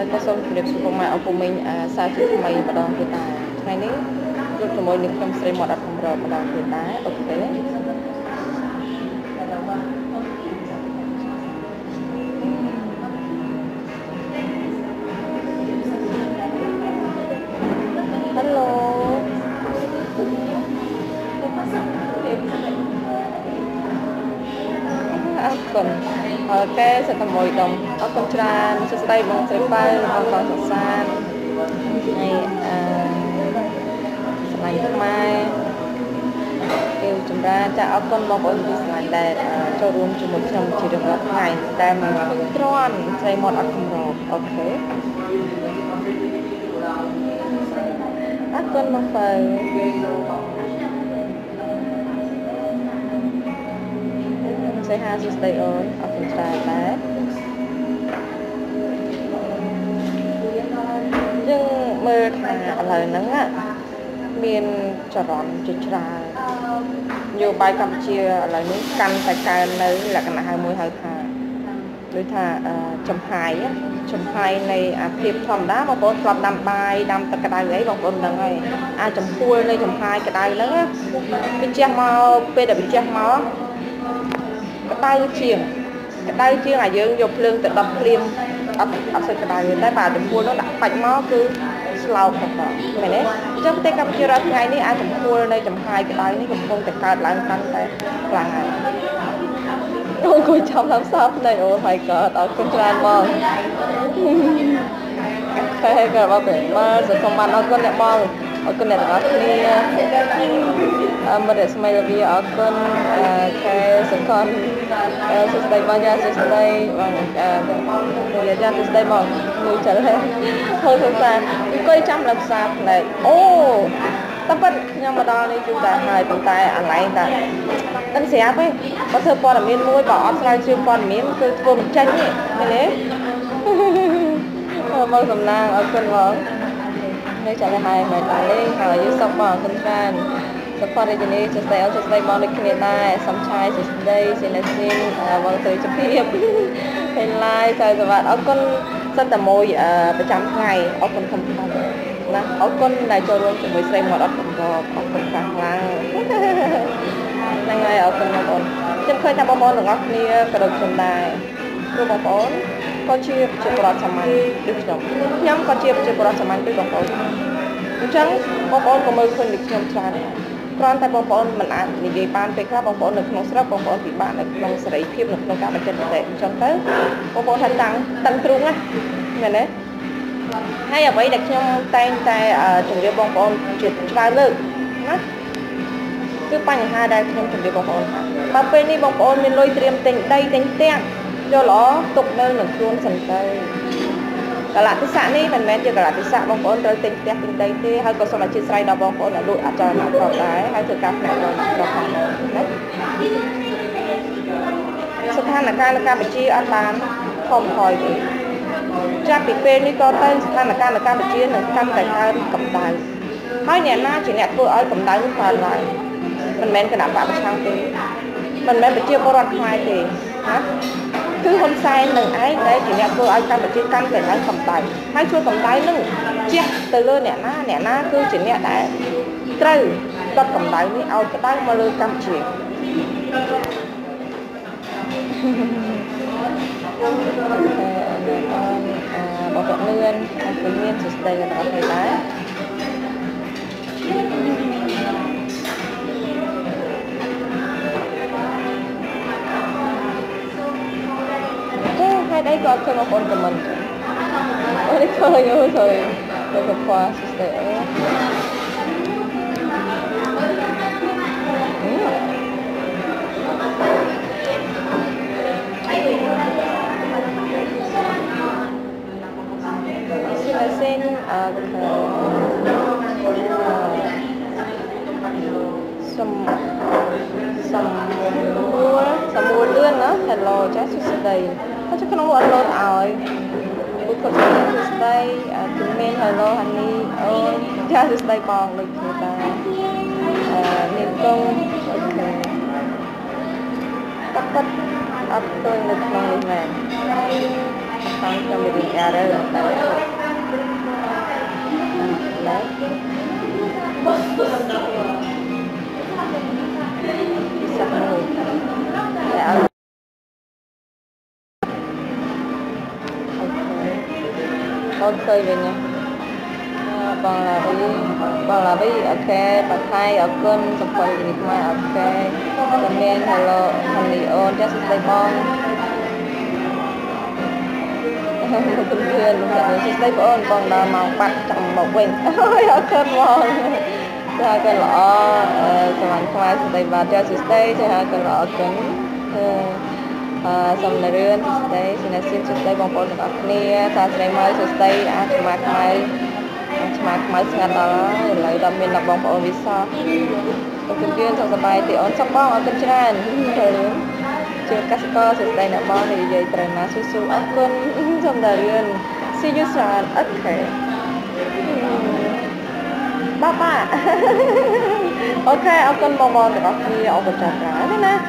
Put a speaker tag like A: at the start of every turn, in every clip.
A: có xong việc của mà ông của mình sao chứ không mày bắt đầu người ta ngàyนี้lúc cho mọi người trong stream một đặt không rồi bắt đầu người ta ok hello còn cái sẽ tầm mồi đồng ở con tràn sẽ tay bằng sẽ bay bằng con sạt san này lạnh mai kêu chúng ta cha ở con mong ơn đi lạnh đẹp cho luôn cho một trong chỉ được một ngàyแต่mà trònใส่หมดอัดรอโอเคอัดcon mong phải say hi to stay on ở phần trà đá nhưng mơ thả lời nắng á miền tròn chữ trà nhiều bài Campuchia lời những căn tại cái nơi là cái nào hai mươi hai thả đối thả chấm hai này thiệp thầm đá mà có thầm đam bài đam tất cả đại ấy bằng con đằng này chấm khui này chấm hai cái đại nữa cái che màu pe để bị che màu cái đai chiên là dương dục lương tự đập liêm ấp sự cái đai người ta bà đừng mua nó đặt bạch máu cứ slau thật đó mày đấy trong tay cầm chưa ra ngày ní ai chấm mua đây chấm hai cái đai ní cũng không thể cài lại tăng tay là ngày ôi cô chồng làm sao này ôi mày cỡ tao không ra mong hay cỡ bao biển mà giờ không bàn nó con đẹp mong ở con này là mà để xem là ở con cái sự con sự đây bao nhiêu sự đây người ra sự đây mà người trở lại thôi không sao coi trăm làm sao này ô tập vận nhưng mà đó đi chúng ta hai tụi ta ăn lại ta đánh xé ấy có thơ con là miên môi bỏ slide chưa con miếng cứ cùng chân ấy cái đấy mong tầm nàng ở con vợ đây trả lại hai mày ta lên hỏi với sọc bỏ con fan support đây này cho stay mong được kia ta sắm chai cho đây xin là xin vâng tới chụp hiệp hình like rồi các bạn ở con rất là môiประจำngày ở con không là ở con này cho luôn chúng mình xem một ở con phẳng là ngày ở con chúng khơi ta bom được ngóc niaกระโดดชนได้รูปบอลก็เชียบเชียบรอสมันดูสิย้ำก็เชียบเชียบรอสมันด้วยบอลจังบอลก็มือคนดิฉันชาเนี่ยตอนแต่บอลมันอาจมีเกี่ยวกับเป็นข้าบอลหนึ่งน้องสระบอลที่บ้านหนึ่งน้องสระเพียบหนึ่งน้องการมันจะเตะจนเต้บอลทันตังตรุงอ่ะเห็นไหมให้เอาไว้เด็กช่องแต่ถึงเรียบบอลจุดชาเลิกนะคือปัญหาได้ช่องถึงเรียบบอลมาเป็นนี่บอลมีลอยเตรียมเต็งได้เต็งเตี้ยcho nó tục nơi là luôn sần tây cả lại cái xã này mình men cho cả lại cái xã bông bồn tới tinh tét tinh tây thì hay có số là chia sẻ đó bông bồn là đội cho nó vào đấy hay thực cam này rồi nó vào đấy sự than là ca bị chia ăn bán không khỏi thì cha bị phê đi co tay than là ca bị chia là cam tại ca cầm tài hai nhà na chỉ nhặt vừa ở cầm tài cũng còn lại mình men cái nào bạn sang thì mình men bị chia bao loạt hai thì hả cứ hôm sai nâng ấy đấy chỉ nhặt vừa ở cam bị chia cam tại ca cầm tài hai chua cầm tài nâng chia từ lơ nè na cứ chỉ nhặt đã trừ đợt cầm tài mới ao cái tay mà lơ cam chỉ bỏ cận lươn tự nhiên thì đây là có thể lá hai đấy có thêm một con của mình ở đây khơi ơi rồi rồi vượt qua sẽ xin sầm mua lươn đó thật lò chắc chút đây có chắc nó mua lô tỏi bút cột chút đây chúng mình hello honey ơi chắc chút đây bong được người ta miền công tắt ấp tôi được lòng này Không cho mình đi ra đây là tại đấy sắp mùi dạ ok về nha bằng là với ok bà thay ở cơn xong rồi thì mai ok comment hello honey on just stay bonคุณเพื่อนลุงจะจะได้ป้อนกองดาวมาปัดจังบอกเว้นเฮ้ยเอาเกินมองจะหากันหรอสวรรค์ควายสเตย์บาร์เจ้าสเตย์จะหากันหรอกันสำหรับเรื่องสเตย์สินะซินสเตย์บางคนกับนี่ถ้าสเตย์มาสเตย์อาจมาใครมาใครสกัดต่อเลยดำเป็นนักบางคนวิสาคุณเพื่อนสบายตีอ่อนสับบ้องเอากันชนะเลยchưa các cô sẽ tay nè bao thì dây trời nó su su ốc con trong đời luôn see you soon okay bye bye ok ốc con bong bong được ốc kia ốc vật tròn trái thế nè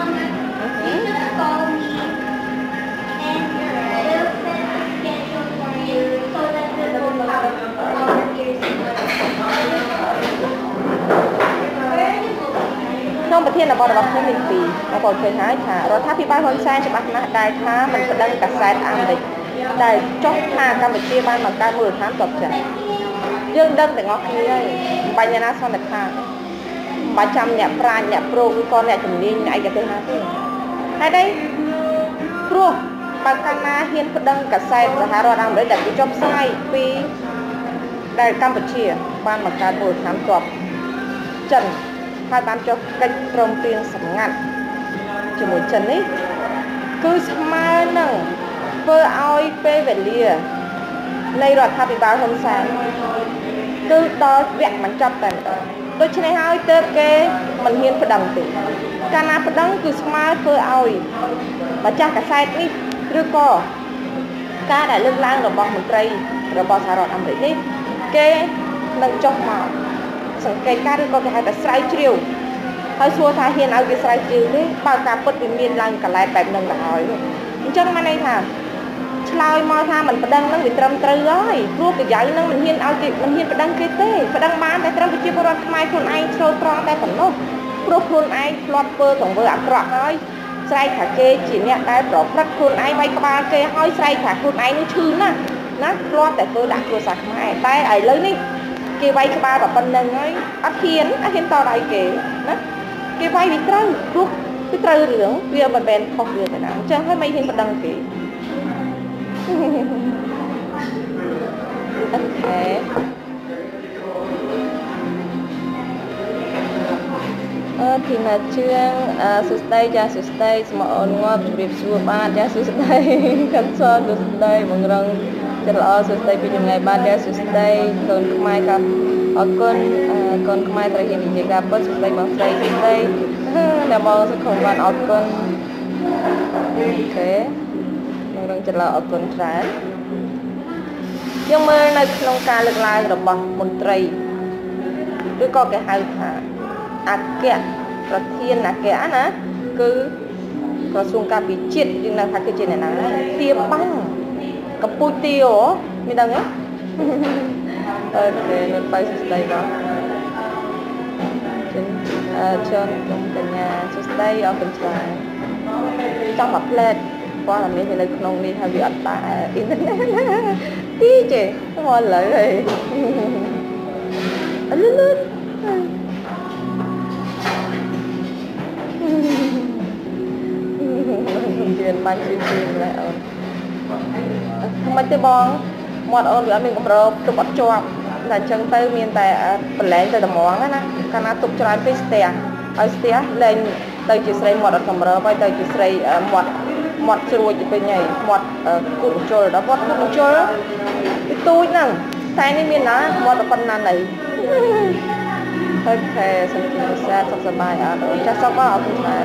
A: trongประเทศเราบอกว่าไม่มีปีเราบอกเคยหายค่ะเราถ้าพี่บ้านคนแซงจะบักนะได้ถ้ามันจะดังกระแสอังเลยได้จบทางการไปเที่ยวบ้านมาการมือท้ามจบจ้ะยื่นดังแต่งอกนี้เลยใบยานาซ่อนแต่ข้างใบจำเนี่ยปลาเนี่ยโปรกุกรเนี่ยถึงนี้ไอ้จะเป็นหาที่ให้ได้โปรบางการนาเฮียนก็ดังกระแสสหรัฐอเมริกาได้จบไส้ปีได้การไปเที่ยวบ้านมาการมือท้ามจบจันhai ban cho cách trong tiền sắm ngặt chỉ một chân ấy cứ mai nè vơ oi pe về lìa nay rồi thay bị báo hôm sáng cứ đó vẹn mình chấp tại tôi chỉ này hai tơ kê mình hiên phải đằng tử cana phải đằng cứ mai vơ oi mà cha cả sai đi đưa co ca đại lưng lang rồi bọc mình tray rồi bọc xà rọt làm đấy đi kê nâng chọc màuสังเกตการก็จะให้แต่สไลด์ชิวเขาชัวร์ทาเฮียนเอาไปสไลด์ชิวนี่ปากกาปิดเป็นมีนลังกับลายแบบนึงละหอยจังมาในค่ะชลายมอท่ามันประดังนั่งวิตรมตรเลยรูปกับใหญ่นั่งมันเฮียนเอาติมันเฮียนประดังเกต้ประดังบ้านแต่ตรมไปจีบรถไม้คนไอโชว์ตรองแต่ผมโน้ครูคนไอพลอตเปอร์ของเบอร์อักระน้อยใส่ขาเกจีเนี่ยได้ปลอกพลัดคนไอใบกระบาเกห้อยใส่ขาคนไอนี่ชื่อนะพลอตแต่ตัวดักตัวสักไม้แต่ไอเลยนี่kia vay ba và phần nâng ấy ắt hiến to đại kể đó kia vay bị trâu rút cái trâu rưỡng kia mà bèn không được cái nào cho hết mấy hiến phần đăng kể ok thì là chương sustai cha sustai semua on ngop brief suốt ba cha sustai kan so sustai mengerang chợ sustai pinjam ngày ba cha sustai con mai cặp con mai terakhir di Jakarta sustai bang sustai sustai là bao sẽ không ban con ok mengerang chợ con trán nhưng mà nơi trong ca lực lai rồi bằng một tray cứ có cái hai thả kẹtประเทศนะแกนะคือกระทรวงการพิจิตรยังนะคะคือเจนนะเตรียมปั้งกับปูเตียวมีดังไหมโอเคนั่นไปสุดท้ายแล้วเชิญตรงกันยาสุดท้ายเอาเป็นชายtrong mặt lên qua làm như thế này không đi theo việc tại internet tí chị nó mòn lại rồi lên chuyện ban chuyện lại không mấy cái bong một ôn bữa mình cũng rồi tụt bắt cho là chân tay miền tại bẩn lén từ tầm món á cái nào tụt cho anh piste ở piste lên từ chỉ xây một ở tầm rồi bây từ chỉ xây một rồi chỉ bên nhảy một cụm trôi đó một cụm trôi đó cái túi nè tay này miền đó một ở phần nan này ok xong rồi sẽ sắp bài ở đó chắc sao có ở phần này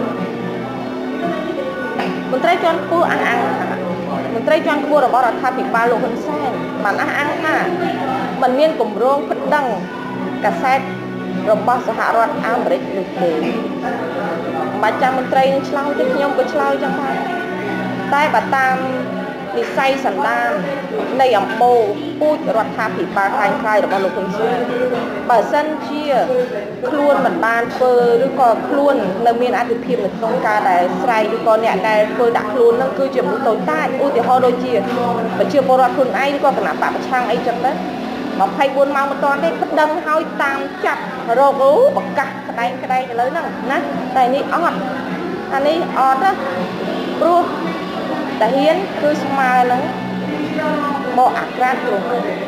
A: mình thấy cho cô ăn mình thấy cho cô là bảo là thay bị ba lô hơn xe mà ăn mà mình miên cùng rong phật đăng cả xe rồi bao giờ hạ loạt ăn để được để bà cha mình thấy slau chứ nhông có slau chẳng phải tay bà tam និស័យសន្តាននៃអំបូរពូជរដ្ឋាភិបាលខ្លាំងខ្លាយរបស់លោកហ៊ុនសែនបើសិនជាខ្លួនមិនបានធ្វើឬក៏ខ្លួននៅមានអធិភាពនៅក្នុងការដែលស្រែកឬក៏អ្នកដែលធ្វើដាក់ខ្លួននឹងគឺជាមនុស្សតូចតាចឧទាហរណ៍ដូចជាប្រជាពលរដ្ឋខ្លួនឯងឬក៏គណៈបកប្រឆាំងអីចឹងទៅ24 ម៉ោងមិនទាន់ទេប្តឹងឲ្យតាមចាប់រកបកាសក្តែងទៅលើហ្នឹងណាតែនេះអត់អានេះអត់ណាព្រោះតាហ៊ានគឺស្មើនឹងបកអាក្រាតគ្រោះ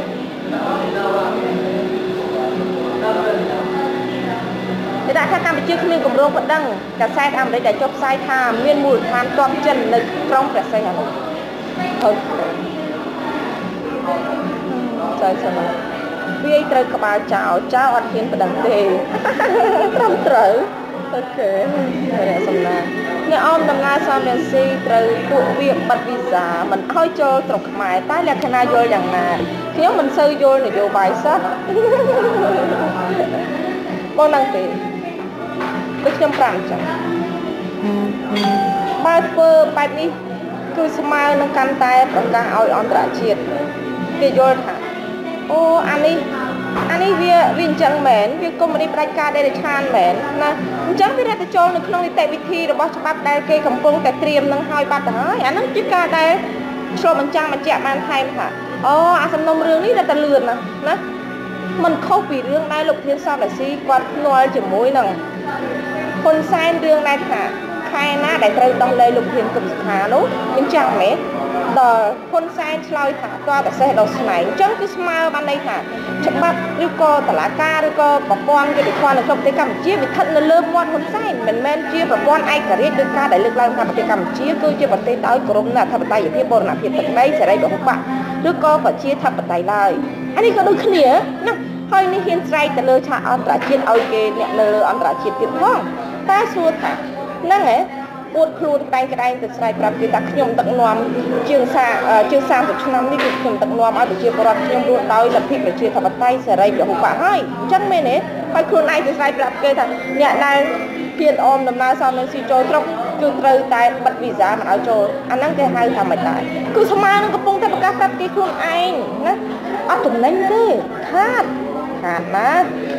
A: គេដាក់ថាកម្ពុជាគ្មានគម្រោងប្តឹងកាសែតអាមេរិកដែលចុះផ្សាយថាមានមូលដ្ឋានទ័ពចិននៅក្រុងព្រះសីហនុហើយចាចឹងវាត្រូវក្បាលចោលអត់ហ៊ានប្តឹងទេត្រឹមត្រូវអូខេអ្នកសំណាងអ្នកអមដំណើរសំរងស៊ីត្រូវពួកវាបិទវីសាមិនឲ្យចូលស្រុកខ្មែរតែលក្ខណៈយល់យ៉ាងណាខ្ញុំមិនសូវយល់នយោបាយសោះបងដឹងទេដូចខ្ញុំប្រាប់អញ្ចឹងបើធ្វើបែបនេះគឺស្មើនឹងកាន់តែប្រកាសឲ្យអន្តរជាតិគេយល់ថាអូអានេះវាអញ្ចឹងមែនវាកុំនេះផ្ដាច់ការដេរឆានមែនណាអញ្ចឹងវារត់ទៅចូលនៅក្នុងនីតិវិធីរបស់ច្បាប់ដែលគេកំពុងតែត្រៀមនឹងឲ្យបាត់ទៅហើយអានោះជាការដែលឆ្លុះបញ្ចាំងបញ្ជាក់បានថែមថាអូអាសំណុំរឿងនេះរត់ទៅលឿនណាมันខុសពីរឿងដែលលោកធានសំរាសីគាត់ភ្នាល់ជាមួយនឹងហ៊ុនសែនរឿងដែលថាខែណាដែលត្រូវដោះលែងលោកធានគឹមសុខានោះអញ្ចឹងមែនដល់ហ៊ុនសែនឆ្លើយថាតើប្រសេះដល់ស្នែងអញ្ចឹងគឺស្មើបានន័យថាច្បាប់ឬក៏តុលាការឬក៏ប្រព័ន្ធយុតិធម៌នៅក្នុងប្រទេសកម្ពុជាវាស្ថិតនៅលើមាត់ហ៊ុនសែនមិនមែនជាប្រព័ន្ធឯករាជ្យដោយការដែលលើកឡើងថាប្រទេសកម្ពុជាគឺជាប្រទេសដោយគោរពនូវអធិបតេយ្យភាពបូរណភាពទឹកដីសេរីពហុបកឬក៏ប្រជាធិបតេយ្យឡើយអានេះក៏ដូចគ្នាណាហើយនេះហ៊ានស្រែកទៅលើឆាកអន្តរជាតិឲ្យគេអ្នកនៅលើអន្តរជាតិទៀតផងតែសួរថាហ្នឹងហ៎អួតខ្លួនតែងក្តែងទៅស្រែកប្រាប់គេថាខ្ញុំដឹកនាំជាង30ឆ្នាំនេះគឺខ្ញុំដឹកនាំឲ្យប្រជាពលរដ្ឋខ្ញុំរស់ដោយលទ្ធិប្រជាធិបតេយ្យសេរីពហុបកហើយអញ្ចឹងមែនទេហើយខ្លួនឯងទៅស្រែកប្រាប់គេថាអ្នកដែលគៀនអមដំណើរសំនឹងស៊ីចូលស្រុកគឺត្រូវតែបិទវីសាមិនឲ្យចូលអាហ្នឹងគេហៅថាមិនដែរគឺស្មើនឹងកំពុងតែប្រកាសប្រាប់គេខ្លួនឯងណាអត់ចំណេញទេខាតណា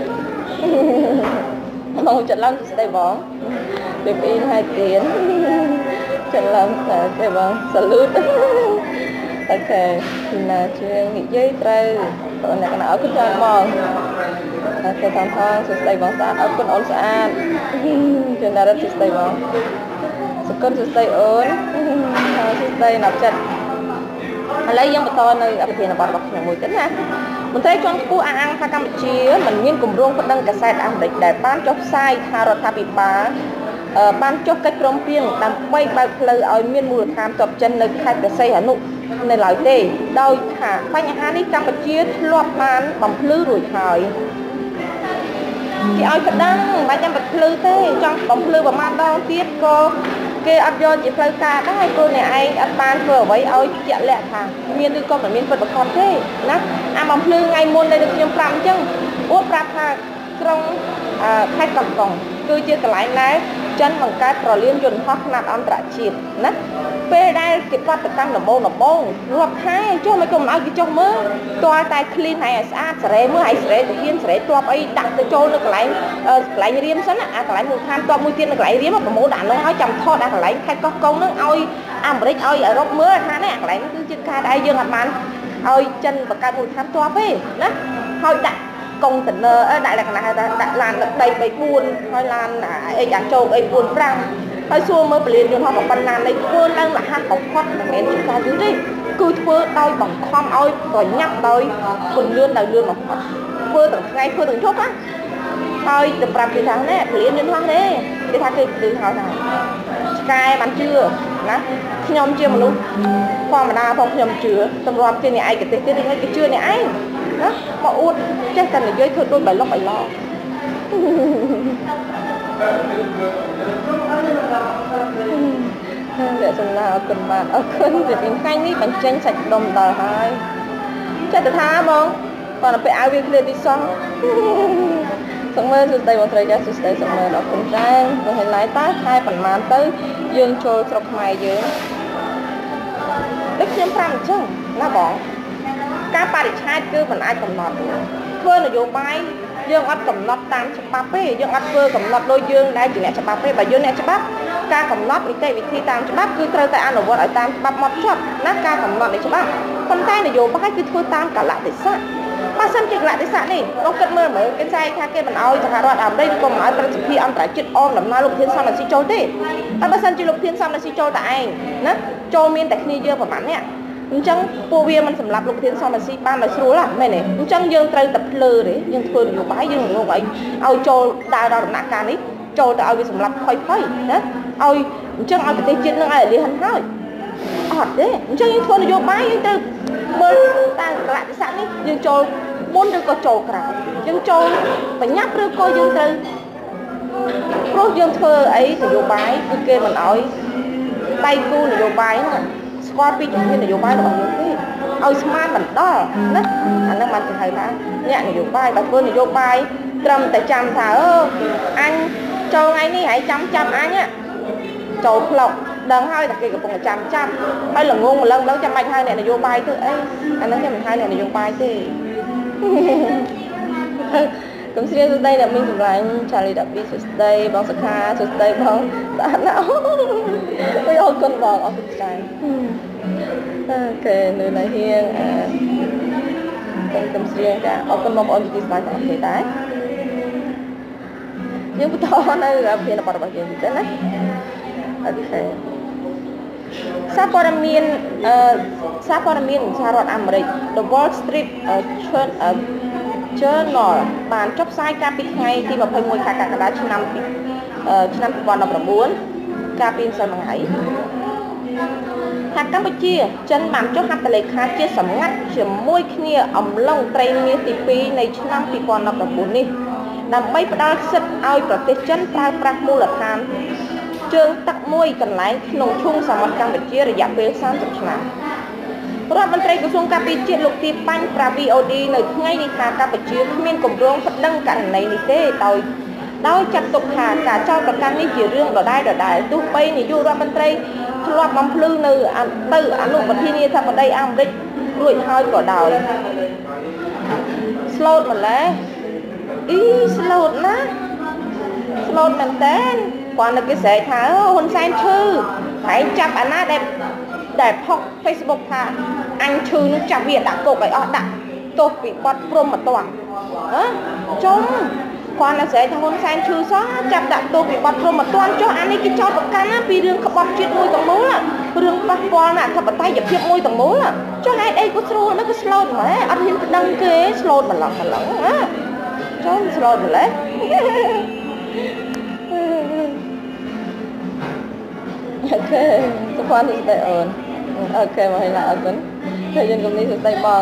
A: បងចិត្តឡើងស្ដីបងពីពីហើយទៀនចិត្តឡើងតែបងសាលូតអូខេណាជាងនិយាយត្រូវបងអ្នកណាអរគុណច្រើនបងតែទៅតាមផងសួស្ដីបងស្អាតអរគុណអូនស្អាតជំរាបសួស្ដីបងសកលសួស្ដីអូនសួស្ដីណាប់ចិត្តឥឡូវយើងបន្តនៅអភិធានបទរបស់ខ្ញុំមួយទៀតណាមន្ត្រីជាន់ខ្ពស់អះអាងថាកម្ពុជាមិនមានគម្រោងប្តឹងកាសែតអាមេរិកដែលបានចុះផ្សាយថារដ្ឋាភិបាលបានចុះកិច្ចព្រមព្រៀងដើម្បីបើកផ្លូវឲ្យមានមូលដ្ឋានទ័ពចិននៅខេត្តព្រះសីហនុនៅឡើយទេដោយថាបញ្ហានេះកម្ពុជាធ្លាប់បានបំភ្លឺរួចហើយគេឲ្យប្តឹងមិនបាច់ចាំបំភ្លឺទេចង់បំភ្លឺប្រមាណដងទៀតក៏គេអត់យកជាផ្លូវការដែរព្រោះអ្នកឯងអត់បានធ្វើអ្វីឲ្យជាក់លាក់ថាមានឬក៏មិនមានពិតប្រាកដទេណាអាបំភ្លឺថ្ងៃមុនដែលខ្ញុំប្រាប់អញ្ចឹងអូប្រាប់ថាក្រុងខេត្តកោះកុងគឺជាកន្លែងដែលចិនបង្កើតប្រលានយន្តហោះខ្នាតអន្តរជាតិណាពេលដែលគេបដកម្មដំបងរាប់ខែចុះមិនក៏មិនឲ្យគេចុះមើលទាល់តែ clean ហើយឲ្យស្អាតសេរីមើលឲ្យសេរីទៅហ៊ានសេរីទ័ពអីដាក់ទៅចូលនៅកន្លែងរៀមសិនណាអាកន្លែងមូលដ្ឋានទ័ពមួយទៀតនៅកន្លែងរៀមប្រមូលដាក់នោះឲ្យចាំថតអាកន្លែងខេត្តកោះកុងនឹងឲ្យអាមេរិកឲ្យអឺរ៉ុបមើលថានេះអាកន្លែងគឺជាការដែលយើងអត់បានឲ្យចិនបង្កើតមូលដ្ឋានទ័ពទេណាហើយដាក់កុងតឺន័រដាក់លក្ខណៈថាដាក់ឡានដី3-4ហើយឡានអីអាជោគអី4-5ហើយសួរមើលពលានយន្តហោះប៉ុណ្ណានៃធ្វើឡើងរហ័សបំផុតមិនមែនជាការយឺតទេគឺធ្វើដោយបង្ខំឲ្យប្រញាប់ដោយពន្លឿនដោយលឿនបំផុតធ្វើទាំងថ្ងៃធ្វើទាំងយប់ណាហើយទៅប្រាប់គេថាណែពលានយន្តហោះទេគេថាគេឮហៅថាឆ្កែបានជឿណាខ្ញុំជាមនុស្សធម្មតាផងខ្ញុំជឿតម្រាំជាអ្នកឯកទេសទៀតគេជឿអ្នកឯងណាមកអួតចេះតែនិយាយធ្វើដូចបៃលុកអីឡោអ្នកសំណាអរគុណបាទអរគុណពីថ្ងៃនេះបញ្ចេញសាច់ដុំដល់ហើយចិត្តទៅថាបងគាត់ទៅឲ្យវាឃ្លាទីសោះសូមមើលសួស្ដីបងត្រីចាសួស្ដីសូមមើលអរគុណចា៎ទៅឲ្យឡាយតើខែប៉ុន្មានទៅយើងចូលស្រុកខ្មែរយើងដូចខ្ញុំ5អញ្ចឹងណាបងការបរិច្ឆេទគឺមិនអាចកំណត់ធ្វើនយោបាយយើងអត់កំណត់តាមច្បាប់ទេយើងអត់ធ្វើកំណត់ដោយយើងដែលជាអ្នកច្បាប់ទេបើយើងអ្នកច្បាប់ការកំណត់នីតិវិធីតាមច្បាប់គឺត្រូវតែអនុវត្តឲ្យតាមច្បាប់មកចត់ណាការកំណត់នៃច្បាប់ប៉ុន្តែនយោបាយគឺធ្វើតាមកលៈទេសៈបើសិនជាកលៈទេសៈនេះលោកគិតមើលគេចែកថាគេមិនអោយសហរដ្ឋអាមេរិកក៏មិនអោយប្រតិភិអន្តរជាតិអមដំណើរលោកធានសំរាសីចូលទេហើយបើសិនជាលោកធានសំរាសីចូលតែឯងណាចូលមានតែគ្នាយើងប្រហែលនេះអញ្ចឹងពួកវាមិនសម្រាប់លោកធានសំរាសីបានឲ្យស្រួលហ្នឹងមែនទេអញ្ចឹងយើងត្រូវតែភ្លើទេយើងធ្វើនយោបាយយើងរកឲ្យចូលដើរដល់ដំណាក់កាលនេះចូលទៅឲ្យវាសម្រាប់ផុយណាឲ្យអញ្ចឹងឲ្យប្រទេសជាតិនឹងឲ្យលិះហិនហើយអត់ទេអញ្ចឹងយើងធ្វើនយោបាយយើងត្រូវមើលតាមកលៈទេសៈនេះយើងចូលមុនឬក៏ចូលក្រោយយើងចូលបញ្ញាប់ឬក៏យើងត្រូវព្រោះយើងធ្វើអីនយោបាយគឺគេមិនអោយដៃគូនយោបាយហ្នឹងស្គាល់ពីជំនាញនយោបាយរបស់យើងទេឲ្យស្មានមិនដល់ណាអាហ្នឹងបានគេហៅថាអ្នកនយោបាយបើធ្វើនយោបាយត្រឹមតែចាំថាអញចូលថ្ងៃនេះហើយចាំអញចូលផ្លុកដឹងហើយតែគេកំពុងចាំហើយល្ងងម្លឹងចាំបាច់ហៅអ្នកនយោបាយទៅអីអាហ្នឹងគេមិនហៅអ្នកនយោបាយទេកុំស្រីសួស្ដីអ្នកមីងចម្រាញ់ឆាលី12សួស្ដីបងសុខាសួស្ដីបងស្អាតណាស់អូយអរគុណបងអរគុណច្រើនអូខេនៅនៅហៀងកុំស្រីចាអរគុណបងប្អូនទីស្ដាប់ទាំងអស់គ្នាដែរយើងបន្តនៅភានបទរបស់យើងទៀតណាអូខេសារព័ត៌មានសហរដ្ឋអាមេរិក The Wall Street Journal បានចុះផ្សាយកាលពីថ្ងៃទី21ខែកក្កដាឆ្នាំ2019កាលពីម្សិលមិញហើយថាកម្ពុជាចិនបានចុះហត្ថលេខាជាសម្ងាត់ជាមួយគ្នាអំឡុងត្រីមាសទី2នៃឆ្នាំ2019នេះដើម្បីផ្ដល់សិទ្ធិឲ្យប្រទេសចិនប្រើប្រាស់មូលដ្ឋានជើងទឹកមួយកន្លែងក្នុងឈូងសមុទ្រកម្ពុជារយៈពេល30ឆ្នាំរដ្ឋមន្ត្រីក្រសួងការពារជាតិលោកទីបាញ់ប្រាប់ VOD នៅថ្ងៃនេះថាកម្ពុជាគ្មានគម្រោងប្តឹងករណីនេះទេដោយចាត់ទុកថាការចោទប្រកាន់នេះជារឿងដដែលទោះបីនាយករដ្ឋមន្ត្រីធ្លាប់បំភ្លឺនៅទៅអនុប្រធានាធិបតីអាមេរិករួចហើយក៏ដោយ slot ម្លេះslot ណា slot មែនតើគាត់នៅគេស្រែកថាហ៊ុនសែនឈឺហើយចាប់អាណាដែលផុស Facebook ថាអញឈឺនឹងចាប់វាដាក់គុកឲ្យអស់ដាក់ទោសពីបទព្រំមិនតាន់ចុំគាត់នៅស្រែកថាហ៊ុនសែនឈឺសោះចាប់ដាក់ទោសពីបទព្រំមិនតាន់ចុះអានេះគេចោទប្រកាន់ណាពីរឿងក្បត់ជាតិមួយទាំងមូលរឿងប៉ះពាល់ណាអធិបតេយ្យភាពមួយទាំងមូលចុះហេតុអីក៏ស្រួលនោះក៏ស្លូតហ្មងអត់ហ៊ានប្តឹងគេស្លូតម្លងណាចុះស្លូតម្លេះអូខេសុភ័ណ្ឌសួស្ដីអូនអូខេមកហើយណាអរគុណហើយយើងកំនេះសួស្ដីបង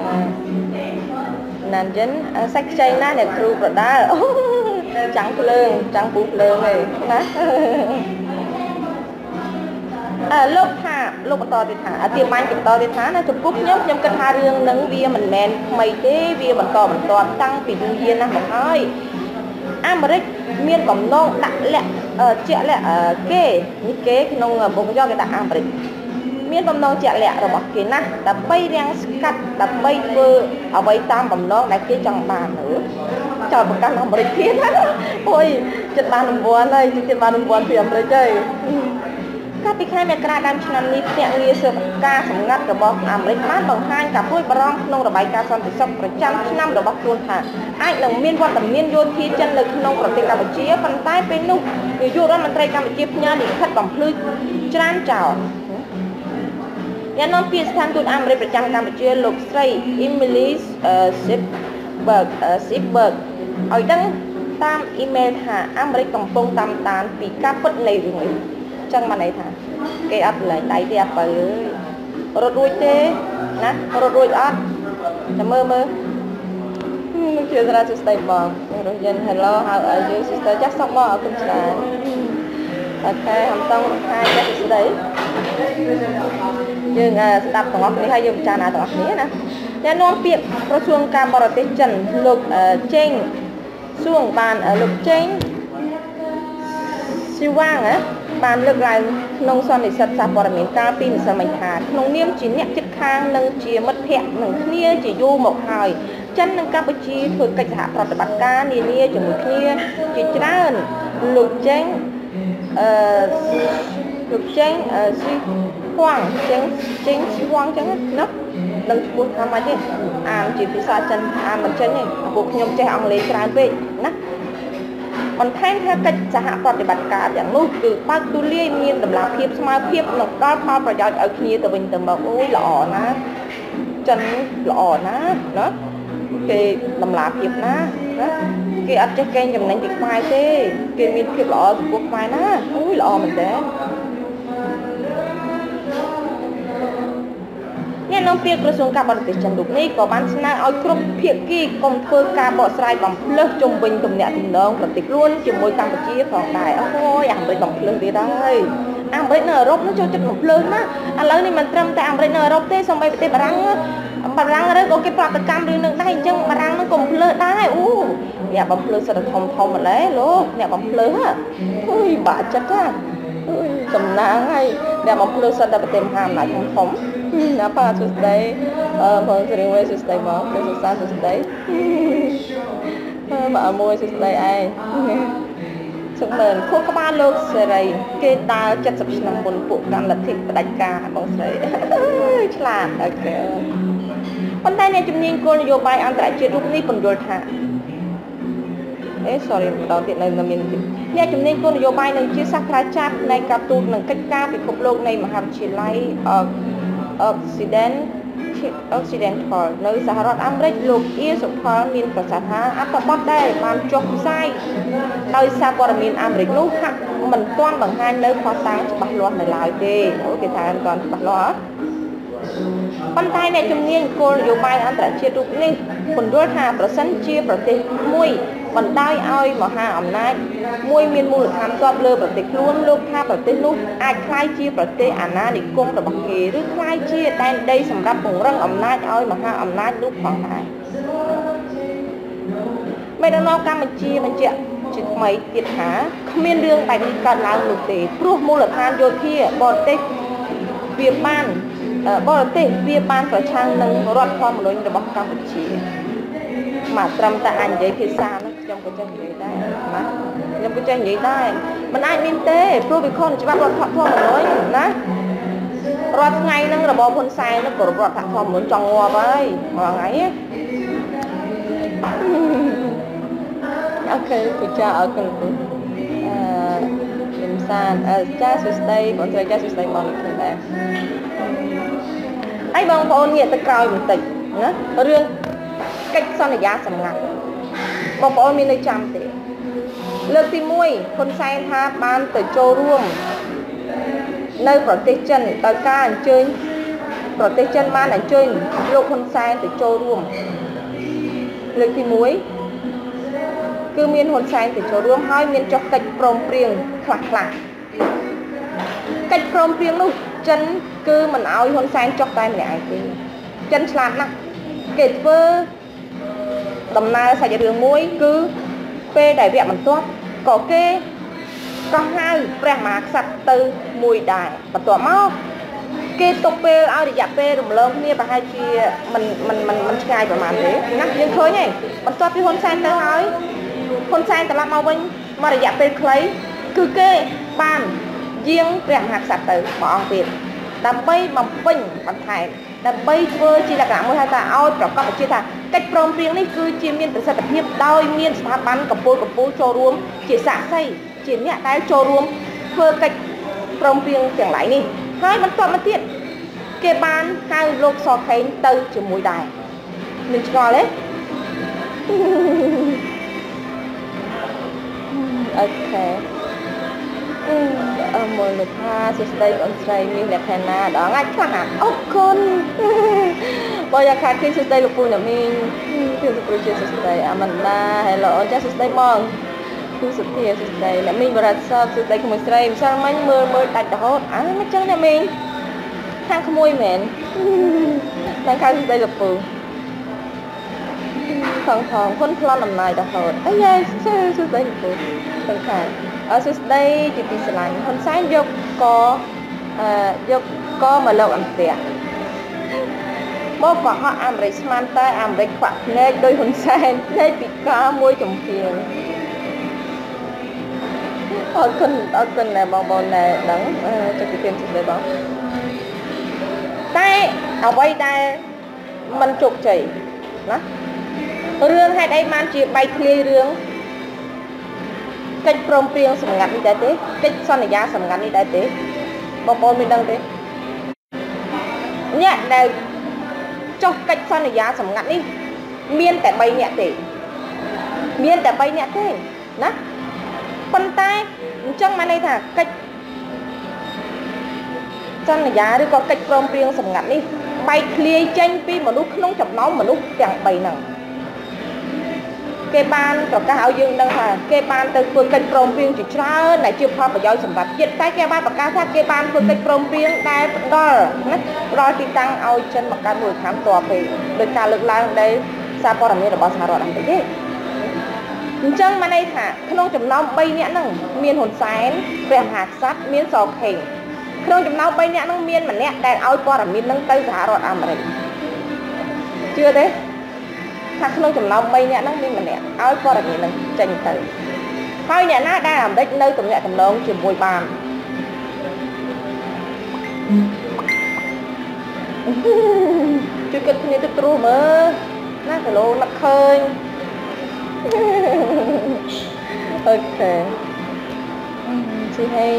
A: ណានចិនសាច់ខ្ចីណាអ្នកគ្រូប្រដាល់ចាំងភ្លើងចាំងពូភ្លើងឯណាលោកថាលោកបន្តទៀតថាទាបាញ់បន្តទៀតថាណាចំពោះខ្ញុំគិតថារឿងនឹងវាមិនមែនថ្មីទេវាបន្តតាំងពីយូរយារណាស់មកហើយអាមេរិកមានបំណងដាក់លាក់ជាក់លាក់គេនេះគេក្នុងវងយកគេដាក់អាមេរិកមានបំណងជាក់លាក់របស់គេណាស់ដើម្បីរាំងស្កាត់ដើម្បីធ្វើអ្វីតាមបំណងដែលគេចង់បានចោលប្រកាសអាមេរិកទៀតអូយចិត្តបានរង្វាន់ហើយចិត្តបានរង្វាន់ពីអាមេរិកហើយកាលពីខែមករាដើមឆ្នាំនេះភ្នាក់ងារស៊ើបការសម្ងាត់របស់អាមេរិកបានបង្ហាញការព្រួយបារម្ភក្នុងរបាយការណ៍សន្តិសុខប្រចាំឆ្នាំរបស់ខ្លួនថាអាចនឹងមានវត្តមានយោធាចិននៅក្នុងប្រទេសកម្ពុជាប៉ុន្តែពេលនោះនាយករដ្ឋមន្ត្រីកម្ពុជាផ្ញើលិខិតបំភ្លឺច្រានចោលអ្នកនាំពាក្យស្ថានទូតអាមេរិកប្រចាំកម្ពុជាលោកស្រី Emily Shipberg ឲ្យដឹងតាមអ៊ីមែលថាអាមេរិកកំពុងតាមដានពីការពិតនៃរឿងនេះចឹងបានន័យថាគេអត់លែងដៃទេអាបើរត់រួចទេណារត់រួចអត់តែមើលនឹងជាសារសួស្ដីបងរស់យិន Hello how are you sister ចាស់សុខបងអរគុណច្រើនអូខេហំតងរំខានចាស់សួស្ដីយើងស្ដាប់ទាំងអស់គ្នាហើយយើងពិចារណាទាំងអស់គ្នាណាអ្នកនាំពាក្យក្រសួងការបរទេសចិនលោកចេងសួងបានលោកចេង សស៊ីវ៉ាងបានលើកឡើងក្នុងសន្និសីទសារព័ត៌មានកាលពីម្សិលមិញថាក្នុងនាមជាអ្នកជិតខាងនិងជាមិត្តភ័ក្តិនឹងគ្នាជាយូរមកហើយចិននិងកម្ពុជាធ្វើកិច្ចសហប្រតិបត្តិការនានាជាមួយគ្នាជាច្រើនលោកចេងស៊ីហួងចេងស៊ីហួងចឹងណានឹងឈ្មោះថាម៉េចទេអានជាភាសាចិនអានមិនចេញទេពួកខ្ញុំចេះអង់គ្លេសច្រើនពេកណាបន្ថែមថាកិច្ចសហប្រតិបត្តិការទាំងនោះគឺបើកទូលាយមានតម្លាភាពស្មើភាពនិងផ្ដល់ផលប្រយោជន៍ឲ្យគ្នាទៅវិញទៅមកអូយល្អណាស់ចិនល្អណាស់ណាគេតម្លាភាពណាគេអត់ចេះកេងចំណេញពីខ្មែរទេគេមានភាពល្អចំពោះខ្មែរណាអូយល្អមែនតើអ្នកនាំពាក្យក្រសួងការបរទេសចិនរូបនេះក៏បានស្នើឲ្យគ្រប់ភាគីកុំធ្វើការបកស្រាយបំភ្លឺជុំវិញទំនាក់ទំនងប្រទេសខ្លួនជាមួយកម្ពុជាផងដែរអូយអាមេរិកបំភ្លឺទៀតហើយអាមេរិកនៅអឺរ៉ុបនោះចូលចិត្តបំភ្លឺណាឥឡូវនេះមិនត្រឹមតែអាមេរិកនៅអឺរ៉ុបទេសូម្បីប្រទេសបារាំងឬក៏គេប្រតិកម្មរឿងនឹងដែរអញ្ចឹងបារាំងនឹងក៏បំភ្លឺដែរអូអ្នកបំភ្លឺសិតធំម្ល៉េះលោកអ្នកបំភ្លឺអូយបាក់ចិត្តណាអូយសំណាងហើយអ្នកបំភ្លឺសិតតែប្រទេសមហាអំណាចធំណាប៉ាសួស្ដីបងស្រីមួយសួស្ដីបងព្រះសុសាសួស្ដីបើមួយសួស្ដីឯងសុខមែនខួរក្បាលលោកសេរីគេដើរ70ឆ្នាំមុនពួកកម្មលទ្ធិផ្ដាច់ការបងស្រីឆ្លាតអូខេប៉ុន្តែអ្នកជំនាញគោលនយោបាយអន្តរជាតិរូបនេះពន្យល់ថាsorry ម្ដងទៀតនៅមានអ្នកជំនាញគោលនយោបាយនិងជាសាស្ត្រាចារ្យផ្នែកការទូតនិងកិច្ចការពិភពលោកនៃមហាវិទ្យាល័យOccidental នៅសហរដ្ឋអាមេរិកលោកអ៊ីសុផលមានប្រសាសន៍ថាអត្ថបទដែលបានចុះផ្សាយដោយសារព័ត៌មានអាមេរិកនោះហាក់មិនទាន់បង្ហាញនៅភស្តុតាងច្បាស់លាស់នៅឡើយទេគេថាមិនទាន់ច្បាស់លាស់ប៉ុន្តែអ្នកជំនាញគោលនយោបាយអន្តរជាតិរូបនេះពន្យល់ថាប្រសិនជាប្រទេសមួយបណ្ដោយឲ្យមហាអំណាចមួយមានមូលដ្ឋានទ័ពលើប្រទេសខ្លួនលោកថាប្រទេសនោះអាចក្លាយជាប្រទេសអាណានិគមរបស់គេឬក្លាយជាដែនដីសម្រាប់ពង្រឹងអំណាចឲ្យមហាអំណាចនោះផងដែរមេដឹកនាំកម្ពុជាបញ្ជាក់ជាថ្មីទៀតថាគ្មានរឿងបែបនេះកើតឡើងនោះទេព្រោះមូលដ្ឋានយោធាបរទេសវាបានប្រឆាំងនឹងរដ្ឋធម្មនុញ្ញរបស់កម្ពុជាមកត្រឹមតែអញនិយាយភាសានោះខ្ញុំក៏ចេះនិយាយដែរណាខ្ញុំក៏ចេះនិយាយដែរមិនអាចមានទេព្រោះវាខុសច្បាប់រដ្ឋធម្មនុញ្ញណារាល់ថ្ងៃហ្នឹងរបបហ៊ុនសែននោះក៏រដ្ឋធម្មនុញ្ញចង់ងាប់ហើយមួយថ្ងៃអូខេពិចារអរគុណខ្ញុំសានចាសួស្ដីបងស្រីចាសួស្ដីបងនេះខ្ញុំដែរហើយបងប្អូនងាកទៅក្រោយបន្តិចណារឿងកិច្ចសន្យាសម្ងាត់បងប្អូនមាននៅចាំទេលើកទី1ហ៊ុនសែនថាបានទៅចូលរួមនៅប្រទេសចិនដោយការអញ្ជើញប្រទេសចិនបានអញ្ជើញលោកហ៊ុនសែនទៅចូលរួមលើកទី1គឺមានហ៊ុនសែនទៅចូលរួមហើយមានចុះកិច្ចព្រមព្រៀងខ្លះកិច្ចព្រមព្រៀងនោះចិនគឺមិនអោយហ៊ុនសែនចុះតែម្នាក់ឯងទេចិនឆ្លាតណាស់គេធ្វើដំណើរសាច់រឿងមួយគឺពេលដែលវគ្គបន្ទាប់ក៏គេក៏ហៅព្រះមហាក្សត្រទៅមួយដែរបន្ទាប់មកគេទុកពេលឲ្យរយៈពេលរំលងគ្នាប្រហែលជាមិនឆ្ងាយប្រហែលទេណាយើងឃើញហើយបន្ទាប់ពីហ៊ុនសែនទៅហើយហ៊ុនសែនត្រឡប់មកវិញមករយៈពេលខ្លីគឺគេបានយាងព្រះមហាក្សត្រទៅមួយអង្គទៀតដើម្បីបំពេញបន្ថែមដើម្បីធ្វើជាលក្ខណៈមួយហៅថាឲ្យប្រកបជាថាកិច្ចព្រមព្រៀងនេះគឺជាមានប្រសិទ្ធភាពដោយមានស្ថាប័នកម្ពុជាចូលរួមជាសាក្សីជាអ្នកដែលចូលរួមធ្វើកិច្ចព្រមព្រៀងទាំងឡាយនេះហើយបន្ទាប់មកទៀតគេបានហៅលោកសខេងទៅជាមួយដែរមានឆ្ងល់ទេអូខេមូលនិធិសួស្ដីបងស្រីមានលក្ខណៈដល់ងាច់ខ្លះអរគុណបើយ៉ាខាទីសួស្ដីលោកពូអ្នកមីងគឺសុប្រជាសួស្ដីអាម៉ាន់ដា Hello អូនចាសួស្ដីបងគឺសុធាសួស្ដីអ្នកមីងបរិទ្ធសពសួស្ដីក្មួយស្រីម្សិលមិញមើលដាច់រហូតមិនចឹងអ្នកមីងខាងក្មួយមែនតែខាងសួស្ដីលោកពូផងហ៊ុនប្លន់អំណាចរហូតអាយសួស្ដីលោកពូទាំងខាង ở xứ đây chỉ tí lạnh Hun Sen dục có mà lâu ăn tiệc bố có họ Americ man tay Americ quạt nê đôi Hun Sen nê bị cá môi chồng phiền ở cân này bong này đắng cho cái tiền xứ đây bóng tay ở đây tay mình trục chỉ đó rương hay đây man chỉ bay clear rương cách prom prieng sầm ngặt đi đại thế cách son giá sầm ngặt đi đại thế bong bóng mình đăng thế nhẹ này trong cách son giá sầm ngặt đi miên tại bay nhẹ thế miên tại bay nhẹ thế đó phân tay trong mà này thà cách son giá đi có cách prom prieng sầm ngặt đi bay clear tranh pi mà lúc không chập nó mà lúc chẳng bay nào cái ban có cả áo dương đang là cái ban từ phương kênh prom prieng chỉ ra này chưa pha vào giao sản vật chết tay cái ban bạc cá thác cái ban phương kênh prom prieng đai đo rồi thì tăng ao chân bạc cá mùi khám tòa về được cả lực lang đây sa po làm như là bao sa rồi làm thế chân mà đây thả không chấm nó bay nhẹ năng miên hồn sáng về hạt sắt miên sò hình không chấm nó bay nhẹ năng miên mà nè đại ao po làm miên năng tây giá rồi làm rồi chưa thếถ้าขนมจำนำใบเนี่ยนั่งมีมันเนี่ยเอาไว้พอแบบนี้นึงจังเตยพอเนี่ยน่าได้ทำได้nơiตรงเนี่ยตรงน้องชิมมวยบานช่วยกันคนนี้ตัวรู้มั้ยน่าจะรู้นักเคยโอเคช่วยให้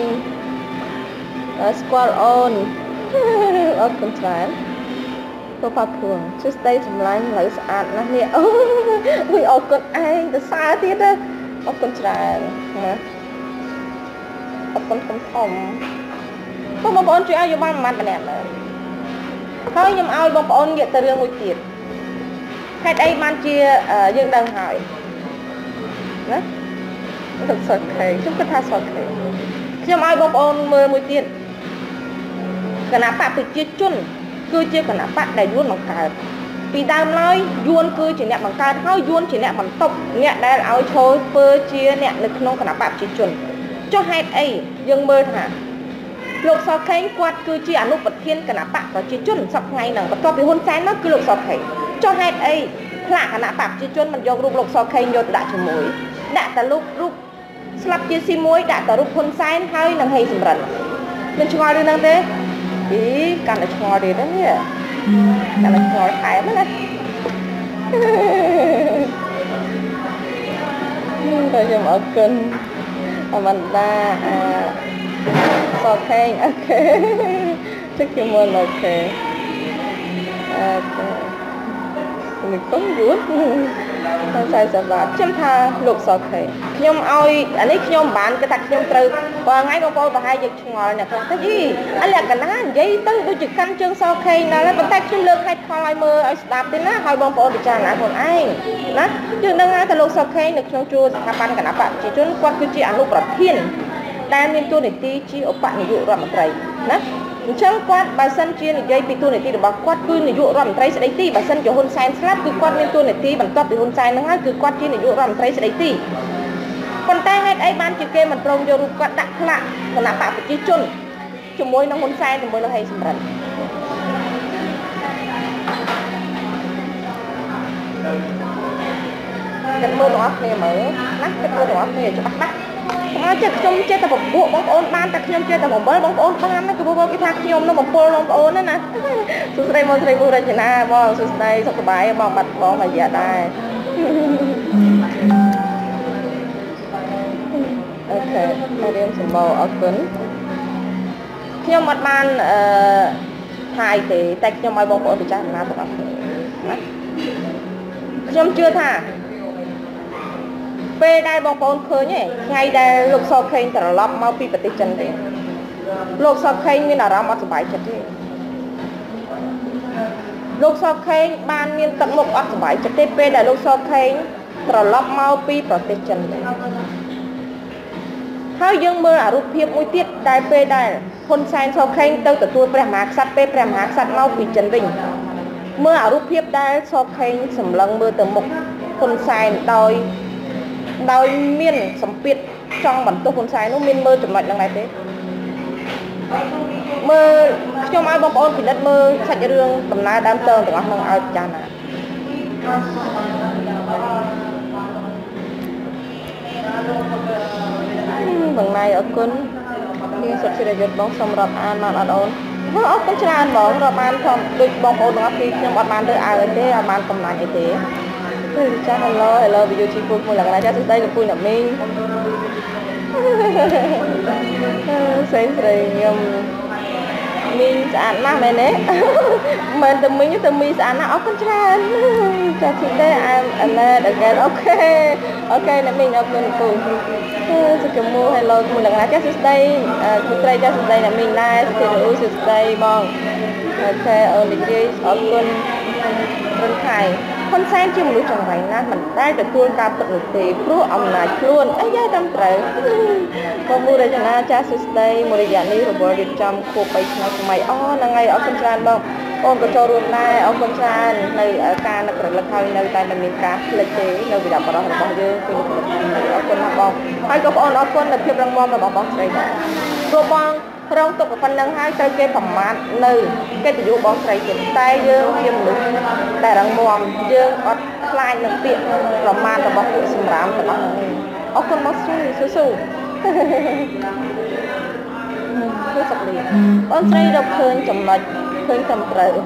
A: squad on เอาคนฉลาดก็พาพวงชุดได้สำลังไหลสะอาดนะเนี่ยโอ้ยออกกดไอ้แต่ซาที่เด้อออกกดจานนะออกกดคมก็บางคนช่วยอยู่บ้านมันแบบนี้เขายังเอาบางคนเยอะแต่เรื่องมวยตีดให้ไอ้มันเชียยังดังหายนะthật sọt khẩy chúng ta sọt khẩyยังเอาบางคนมือมวยตีดขนาดปากไปเจี๊ยจุนคือเชื่อกันนะปะได้ย้วนบังการปีดามเลยย้วนคือchỉเนี่ยบังการเขาย้วนchỉเนี่ยบังตบเนี่ยได้เอาโชว์เปิดเชียเนี่ยนึกน้องกันนะปะจีจุนcho hai ấyยังเมื่อหาโลกสอบแข่งกวาดคือเชียอนุปเทียนกันนะปะต่อจีจุนสักไงหนังประกอบไปหุ่นแสนนั่นคือโลกสอบแข่ง cho hai ấy พระกันนะปะจีจุนมันยกรูปโลกสอบแข่งโยนด่าชมวยด่าแต่รูปสลับจีซีมวยด่าแต่รูปหุ่นแสนให้นังให้สมรันนั่นช่วยด้วยนังเต้กันละชอดีนะเนี่ยกันละชอถ่ายมั้ยนะเราจะมากินมันได้โอเคโอเคchắc chắn muốn ok mình cũng rút sai sờ bát chấm tha lục sọ khề nhom oi anh ấy nhom bán cái thạch nhom từ và ngay con cô và hai giật ngồi nè không thấy gì anh là cái lá giấy tới đôi chữ căn chương sọ khề nè lấy bàn tay chấm lược hay thò lại mơ ở đạp đến á hai bông cô bị tràn lại còn ai nè chương đang ngay từ lục sọ khề được trong chua tháp ban cả nắp bạn chỉ chốn qua cứ chỉ ăn lục bạc thiên đai miên tu này ti chỉ ở bạn dụ rồi mà trời nè chẳng quát bà sân chia này dây bị tu này ti được bảo quát cứ này dụ rồi mà trời sẽ đấy ti bà sân cho hôn sai slap cứ quát miên tu này ti bằng top thì hôn sai nó ngay cứ quát chia này dụ rồi mà trời sẽ đấy ti còn tay hết ấy ban chữ kê mình prong vô quát đặt lạ còn nắp bạn phải chỉ chôn cho môi nó hôn sai thì môi nó hay sầm rần cái mưa đó này mở nát cái mưa đó này cho bắt chắc trong chơi tập bộ bóng ôn ban tập nhom chơi tập bóng bơi bóng ôn ban nó cứ bố cái thác nhom nó bóng polo bóng ôn đó nè suốt đây mong thấy vui ra chừng nào bóng suốt đây sắp cái bài bóng bật bóng mà giả đây ok hai đêm sầm bầu ở cứng nhom mặt ban hai thì tay nhom ai bóng ôn thì chắc là tập nhom chưa thà về đây bóng bóng khơi nhỉ ngay đây lục sọ kênh trở lọc mau pi bật chân đấy lục sọ kênh mình là ra mắt bài chất đi lục sọ kênh ban miền tận một ắt bài chất đi về đây lục sọ kênh trở lọc mau pi bật chân đấy hai dương mơ ở rụp hiệp mũi tiết đại về đây hôn sai sọ kênh tao từ tua prem hạc sắt pe prem hạc sắt mau pi chân bình mơ ở rụp hiệp đây sọ kênh sầm lăng mơ từ một hôn sai đòi miên sầm piệt trong bản tục con sai nó miên mơ chụp mạch đằng này thế mơ trong ai bong ôn thì đất mơ sạch rương tầm na đam tơ từ ngõ nâng ao cha nè bằng này ở quân khi xuất hiện được bóng sông rập an mà ở đâu nó cũng chưa ăn bóng rập an không được bong ôn nó khi nhưng bọn bạn được ai ở thế bạn tầm này như thế chắc hello video chị Phương một lần này chắc đây là Phương là mình xem rồi mình ăn na mẹ nè mình từ mình ăn na con trai cho chị đây anh là được cái ok là mình ở bên Phương sự cảm ơn hello một lần này chắc đây chắc đây là mình nice thì được đây bong ok ở đây ở bên Thái con sen chưa một trong vậy na mìnhได้แต่ตัวการปฏิเสธเพราะอำนาจล้วนไอ้ย่าจำត្រូវก็มูได้ชนะจ้าสุดได้มูได้ยานี้ระบบดิจำคู่ไปในสมัยอ๋อนั่งไงเอาคนชานบอกអូនក៏ចូលរួមដែរអរគុណច្រើននៅការនឹករលឹកហើយនៅតែមានការផ្លេចទេនៅវិដាបរោះរបស់យើងគឺអរគុណណាស់បងហើយក៏បងអរគុណនៅភាពរឹងមាំរបស់បងស្រីដែរព្រោះបងរងទុកប៉ុណ្ណឹងហើយត្រូវគេប្រមាថនៅកិត្តិយសបងស្រីទៀតតែយើងជាមនុស្សដែលរឹងមាំយើងអត់ខ្លាចនឹងពាក្យប្រមាថរបស់ពួកសម្រាមទាំងអស់ហ្នឹងអរគុណបងស្រីស៊ូគឺសុខលីបងស្រីរកឃើញចំណុចឃើញត្រឹមត្រូវ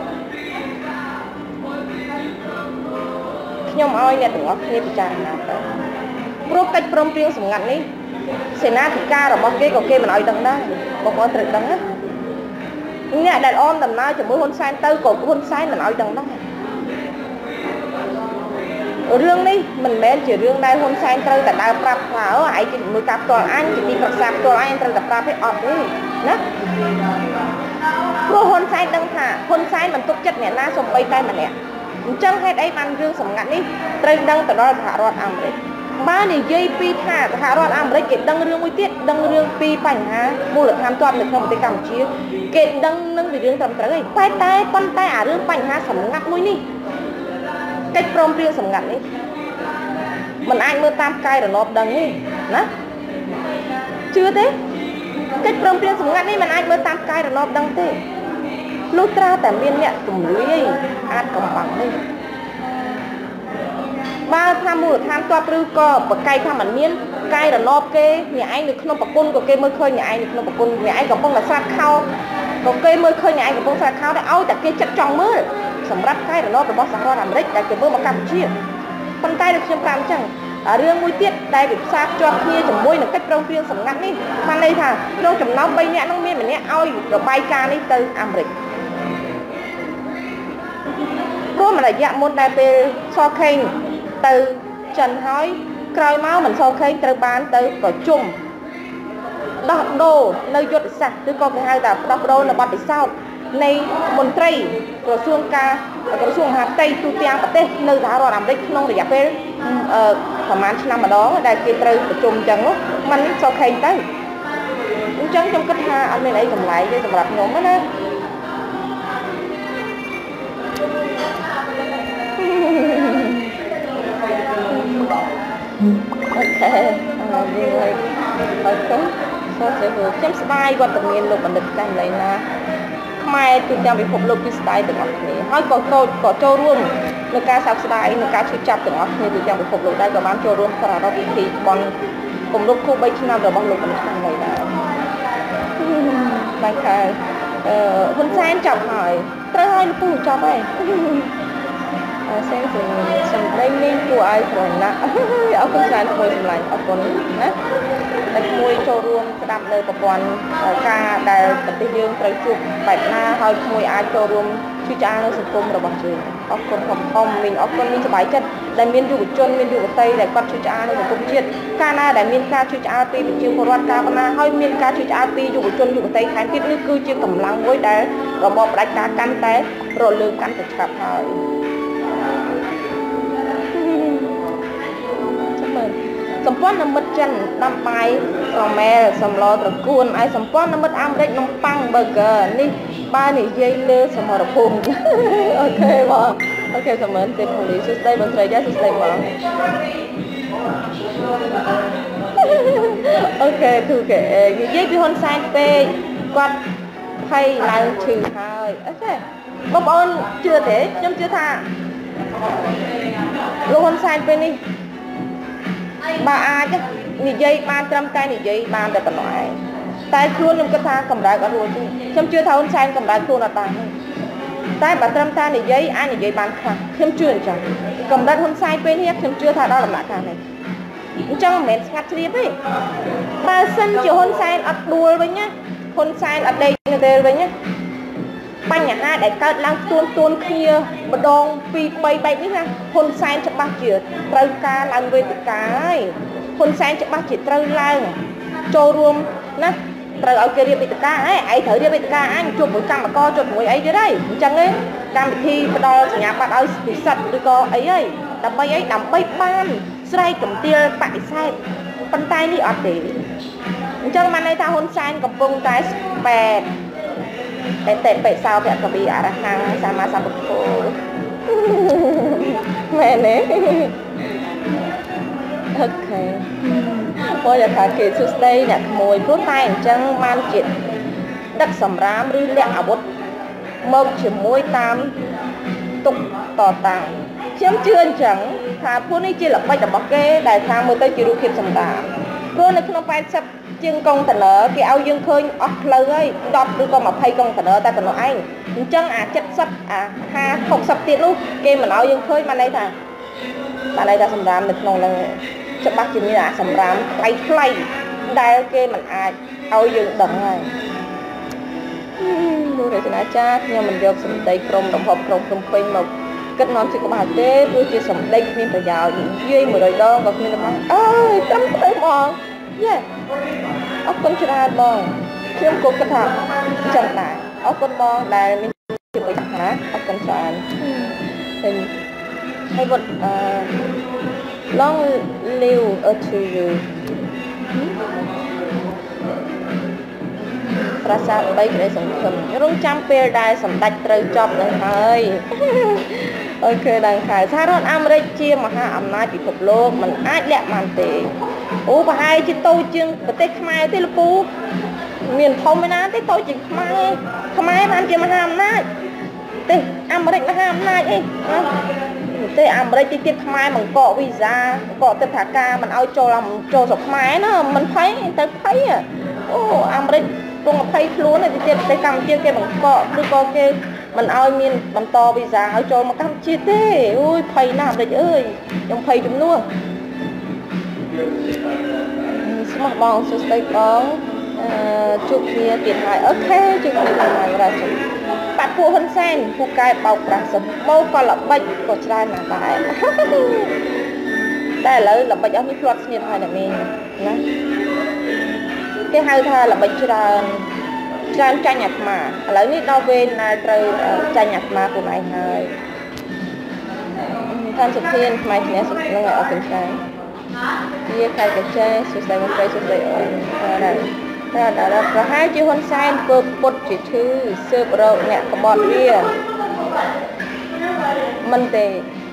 A: ខ្ញុំឲ្យអ្នកទាំងអស់គ្នាពិចារណាទៅព្រោះកិច្ចព្រមព្រៀងសម្ងាត់នេះសេនាធិការរបស់គេក៏គេមិនឲ្យដឹងដែរបងប្អូនត្រូវដឹងណាអ្នកដែលអមដំណើរជាមួយហ៊ុនសែនទៅក៏ហ៊ុនសែនមិនឲ្យដឹងដែររឿងនេះមិនមែនជារឿងដែលហ៊ុនសែនត្រូវតែដើរប្រាប់ថាឯងជាមួយការផ្ទាល់អញជាទីប្រឹក្សាផ្ទាល់អញត្រូវតែប្រាប់ឲ្យអត់ទេណាព្រោះហ៊ុនសែនដឹងថាហ៊ុនសែនមិនទុកចិត្តអ្នកណាសូម្បីតែម្នាក់អញ្ចឹងហេតុអីបានរឿងសម្ងាត់នេះត្រូវដឹងទៅដល់សហរដ្ឋអាមេរិកបាននិយាយពីថាសហរដ្ឋអាមេរិកគេដឹងរឿងមួយទៀតដឹងរឿងពីបញ្ហាមូលដ្ឋានទ័ពនៅក្នុងប្រទេសកម្ពុជាគេដឹងនឹងពីរឿងត្រឹមត្រូវហើយតែប៉ុន្តែអារឿងបញ្ហាសម្ងាត់មួយនេះកិច្ចព្រមព្រៀងសម្ងាត់នេះมันអាចមើលតាមកាយរណបដឹងទេណាជឿទេកិច្ចព្រមព្រៀងសម្ងាត់នេះมันអាចមើលតាមកាយរណបដឹងទេលុះត្រាតែមានអ្នកទម្លាយអាចកំបាំងនេះបើថាមូលដ្ឋានទ័ពឬក៏បកាយថាมันមានកាយរណបគេអ្នកឯងនៅក្នុងប្រគុណក៏គេមើលឃើញអ្នកឯងនៅក្នុងប្រគុណអ្នកឯងកំពុងតែស្រាត់ខោក៏គេមើលឃើញអ្នកឯងកំពុងស្រាត់ខោតែឲ្យតែគេចិត្តចង់មើលសម្រាប់កាយរណបរបស់សហរដ្ឋអាមេរិកដែលគេមើលមកកម្ពុជាប៉ុន្តែដូចខ្ញុំប្រាប់អញ្ចឹងរឿងមួយទៀតដែលវាផ្សារភ្ជាប់គ្នាជាមួយនឹងកិច្ចព្រមព្រៀងសម្ងាត់នេះបានន័យថាក្នុងចំណោម3នាក់នោះមានម្នាក់ឲ្យរបាយការណ៍នេះទៅអាមេរិកព្រោះមួយរយៈមុនដែលពេលសខេងទៅចិនហើយក្រោយមកមិនសខេងត្រូវបានទៅប្រជុំដោះដូរនៅយុទ្ធសាស្ត្រឬក៏គេហៅថាដោះដូរនៅបទពិសោធន៍នៃមន្ត្រីក្រសួងមហាផ្ទៃទូទាំងប្រទេសនៅសហរដ្ឋអាមេរិកក្នុងរយៈពេលប្រហែលឆ្នាំម្ដងដែលគេត្រូវប្រជុំអញ្ចឹងมันសខេងទៅអញ្ចឹងខ្ញុំគិតថាអត់មានអីចម្លែកទេសម្រាប់ខ្ញុំណាអូខេហើយខ្ញុំស្ដាយវត្តមានលោកបណ្ឌិតចាស់ឡៃណាខ្មែរទូទាំងពិភពលោកគឺស្ដាយទាំងអស់គ្នាហើយក៏ចូលរួមនៅការសោកស្ដាយនៅការឈឺចាប់ទាំងអស់គ្នាទូទាំងពិភពលោកដែរក៏បានចូលរួមប្រារព្ធពិធីបន់គម្រប់ខួប3ឆ្នាំរបស់លោកបណ្ឌិតចាស់ឡៃដែរបានថាហ៊ុនសែនចាប់ហើយត្រូវឲ្យលោកពូចាប់ហើយសែងសម្ដែងនេះគួរឲ្យស្រឡាញ់អរគុណច្រើនគួរសម្លាញ់អរគុណណាតែមួយចូលរួមស្ដាប់នៅប្រព័ន្ធការដែលប្រទេសយើងត្រូវជួបបែបណាហើយមួយអាចចូលរួមជួយចានៅសង្គមរបស់យើងអរគុណខំមីងអរគុណមីងសប្បាយចិត្តដែលមានយុវជនមានយុវតីដែលគាត់ជួយចានៅសង្គមជាតិកាលណាដែលមានការជួយចាពីប្រជាពលរដ្ឋការប៉ុណ្ណាហើយមានការជួយចាពីយុវជនយុវតីថែមទៀតនេះគឺជាកម្លាំងមួយដែលរបបផ្ដាច់ការកាន់តែរលើងកាន់តែឆាប់ហើយសម្ព័ន្ធមិត្តចិនដាំបាយស្រមែសម្លត្រកួនហើយសម្ព័ន្ធមិត្តអាមេរិកនំប៉័ង burger នេះបើនិយាយលើសមរភូមិអូខេបងអូខេសម្រាប់ទេពូលីសួស្ដីបងស្រីចាសួស្ដីបង ok thu kệ dây bị hôn sai pe quạt hay là trừ hơi ok bông ôn chưa thế nhưng chưa tha lúc hôn sai pe đi bà ai chứ nị dây ban trăm tay nị dây ban được còn nói tay khuôn nhưng cái tha cầm đá cả rồi chứ nhưng chưa thao hôn sai cầm đá khuôn là tay tay bà trăm tay nị dây ai nị dây ban khác thêm chưa chẳng cầm đá hôn sai pe hết thêm chưa tha đó là mã cả này trong mền ngắt liếp ấy bà sân chiều hôn sai ập đuôi với nhá hôn sai ập đây người với nhá bánh nhà hai để cao lang tuôn kia bờ đông pi bay bay ní ha hôn sai cho ba chỉ trâu ca lang về cái hôn sai cho ba chỉ trâu lang cho luôn nè trâu ở kia đi bị ca ấy thử đi bị ca anh chụp một cam mà co chụp một ấy dưới đây chẳng ấy cam thi đo nhà bạn ơi bị sạch đi co ấy đầm bay ban sai cầm tia bại sai bàn tay đi ọt để chẳng mà này ta hôn sai cầm bông tay bè để bậy sao vậy cầm bị à hàng sama sama cô mẹ nè ok bây giờ thà kể chút đây nè mùi phút tay chẳng man chuyện đất sầm rám rư lẹ bột mông chỉ môi tam tục tỏ tàng chiếm chưa chẳng thà phút này chỉ là bay đập bọc kê đại thang mới tới chỉ đủ kịp sầm đà phút này không phải sắp chân công thần ở cái áo dương khơi ốc lời ấy đọc đưa con mà phay công thần ở ta còn nói anh chân chất sắp ha không sắp tiền luôn kê mà áo dương khơi mà đây thà mà đây ta sầm đà mình nông là cho bác chỉ như là sầm đà play đây kê mình áo dương đậm này luôn để cho nó cha nhưng mình được sầm đầy krom đồng hộp krom pin một kết nối chỉ có bà tê tôi chỉ sầm đây nên phải giàu duy một đời đó gặp nên là ơi tâm thấy mòn yeah ốc con chả bong chiếm cố kết hợp chẳng lại ốc con bong là mình chỉ phải hả ốc con chả hình hay vật long live to you rasa baik dari sungkem rung campur dari sempat terjop dan hai ok dan khaiសហរដ្ឋអាមេរិកជាមហាអំណាចពិភពលោកមិនអាចលាក់បានទេអូប្រហែលជាតូចជាងប្រទេសខ្មែរទេលោកពូមានធំឯណាទេតូចជាងខ្មែរបានជាមហាអំណាចទេអាមេរិកមហាអំណាចអីទេអាមេរិកទៀតខ្មែរមិនកកវីសាកកទឹកថាការមិនឲ្យចូលស្រុកខ្មែរណាមិនភ័យទៅភ័យអូអាមេរិកពង20ខ្លួនទៅទៀតទៅកម្ពុជាគេបង្កកឬក៏គេមិនឲ្យមានបន្តវីសាឲ្យចូលមកកម្ពុជាទេអូយភ័យណាស់អាមេរិកអើយខ្ញុំភ័យជំនួសស្មោះបងសួស្ដីបងជួបគ្នាទៀតហើយអូខេជួបគ្នាទៀតហើយបាទបាត់ពួកហ៊ុនសែនពូកែបោកប្រាស់សមកក៏ល្បិចក៏ច្រើនណាស់ដែរតែឥឡូវល្បិចអស់នេះផ្លាត់ស្នៀតហើយអ្នកមីងណាគេហៅថាល្បិចច្រើនចាញ់អាត្មាឥឡូវនេះដល់វេនណាត្រូវចាញ់អាត្មាខ្លួនឯងហើយខាងសុធានខ្មែរគ្នាសុខនឹងឲ្យអរគុណច្រើនជាខែកចេសួស្ដីមន្ត្រីសួស្ដីអូនតែប្រហែលជាហ៊ុនសែនធ្វើពុតជាឈឺស៊ើបរកអ្នកក្បត់វាមិនទេ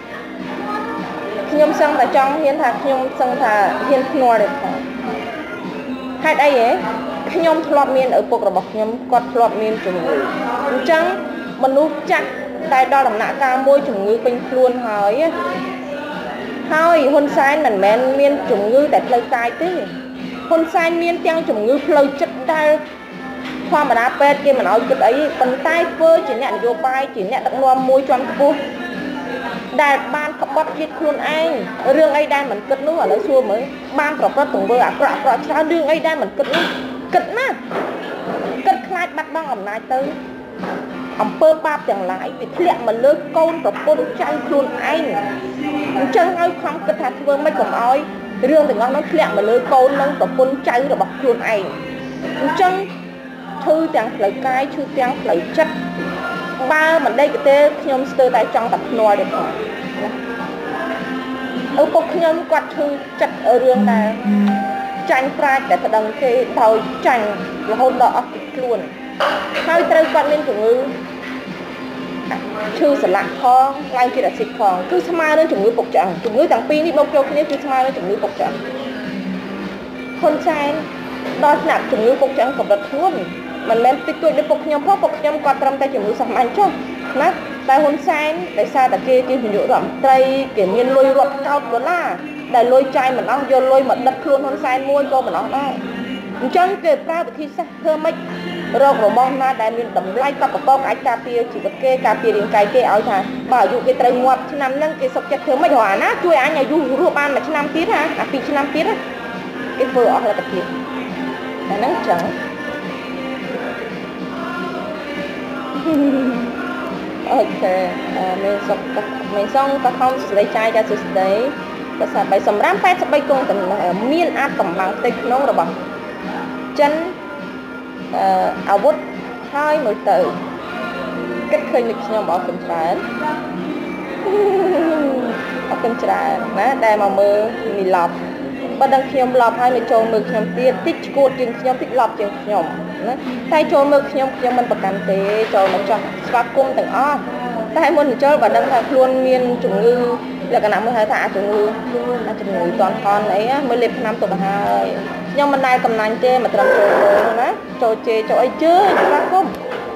A: ខ្ញុំសឹងតែចង់ហ៊ានថាខ្ញុំសឹងថាហ៊ានភ្នាល់ទេផងហេតុអីហ៎ខ្ញុំធ្លាប់មានឪពុករបស់ខ្ញុំគាត់ធ្លាប់មានជំងឺអញ្ចឹងមនុស្សចាស់តែដល់ដំណាក់កាលមួយជំងឺពេញខ្លួនហើយហ៊ុនសែនមិនមែនមានជំងឺតែផ្លូវកាយទេហ៊ុនសែនមានទាំងជំងឺផ្លូវចិត្តដែលធម្មតាពេទ្យគេមិនឲ្យគិតអីប៉ុន្តែធ្វើជាអ្នកនយោបាយជាអ្នកដឹកនាំមួយជាន់ខ្ពស់ដែលបានក្បត់ជាតិខ្លួនឯងរឿងអីដែលមិនគិតនោះឥឡូវសួរមើលបានប្រព្រឹត្តទង្វើអាក្រក់ច្រើនរឿងអីដែលមិនគិតនោះគិតណាគិតខ្លាចបាត់បង់អំណាចទៅអំពើបាបទាំងឡាយវាធ្លាក់មកលើកូនប្រពន្ធចៅខ្លួនឯងអញ្ចឹងឲ្យខំគិតថាធ្វើម៉េចកុំឲ្យរឿងទាំងអស់នោះធ្លាក់មកលើកូននិងប្រពន្ធចៅរបស់ខ្លួនឯងអញ្ចឹងឈឺទាំងផ្លូវកាយឈឺទាំងផ្លូវចិត្តបើមិនដេកទេខ្ញុំស្ទើរតែចង់តែភ្នាល់ទេផងណាឪពុកខ្ញុំគាត់ឈឺចិត្តរឿងដែលចាញ់ប្រាជ្ញតែប្តឹងគេដោយចាញ់រហូតដល់អស់ពីខ្លួនហើយត្រូវគាត់មានជំងឺឈឺសន្លាក់ផងឡើងជាតិអាស៊ីតផងគឺស្មើនឹងជំងឺពុកឆ្អឹងជំងឺទាំងពីរនេះបូកចូលគ្នាគឺស្មើនឹងជំងឺពុកឆ្អឹងហ៊ុនសែនដល់ថ្នាក់ជំងឺពុកចាំងកម្រិតធ្ងន់មិនមែនតិចតួចដូចពុកខ្ញុំផងពុកខ្ញុំគាត់ត្រឹមតែជំងឺសាមញ្ញចុះណាតែហ៊ុនសែនដោយសារតែគេជានាយករដ្ឋមន្ត្រីគេមានលុយរាប់កោតដុល្លារដែលលុយចាយមិនអស់យកលុយមកដិតខ្លួនហ៊ុនសែនមួយក៏មិនអស់ដែរអញ្ចឹងគេប្រើវិធីសាស្ត្រធ្វើម៉េចរករបស់ណាដែលមានតម្លៃកប់កពកអាចការពារជីវិតគេការពាររាងកាយគេឲ្យថាបើអាយុគេត្រូវងាប់ឆ្នាំហ្នឹងគេសុខចិត្តធ្វើម៉េចរកអាណាជួយអញអាយុរស់បាន1ឆ្នាំទៀតណាអា2ឆ្នាំទៀតណាគេធ្វើអស់លទ្ធភាពតែហ្នឹងចឹងអូខេមេសងក៏ខំស្ដីចាយចាសស្ដីតែសម្រាប់83កងតំណែងមានអាចកម្លាំងផ្ទៃក្នុងរបស់ចិនអាវុធហើយមើលទៅគិតឃើញនឹងខ្ញុំអរគុណច្រើនអរគុណច្រើនណាដែលមកមើលមីឡប់បើដឹងខ្ញុំឡប់ហើយនៅចូលមើលខ្ញុំទៀតតិចឈួតជាងខ្ញុំតិចឡប់ជាងខ្ញុំណាតែចូលមើលខ្ញុំមិនប្រកាន់ទេចូលមកចោះស្វាគមន៍ទាំងអស់តែមុនចូលបើដឹងថាខ្លួនមានជំងឺលក្ខណៈមួយហៅថាជំងឺតន់ខនអីមើលលេបថ្នាំទុកទៅហើយខ្ញុំមិនដែលកំណាញ់ទេមកត្រឹមចូលមើលណាចូលជេរចូលអីជឿស្វាគមន៍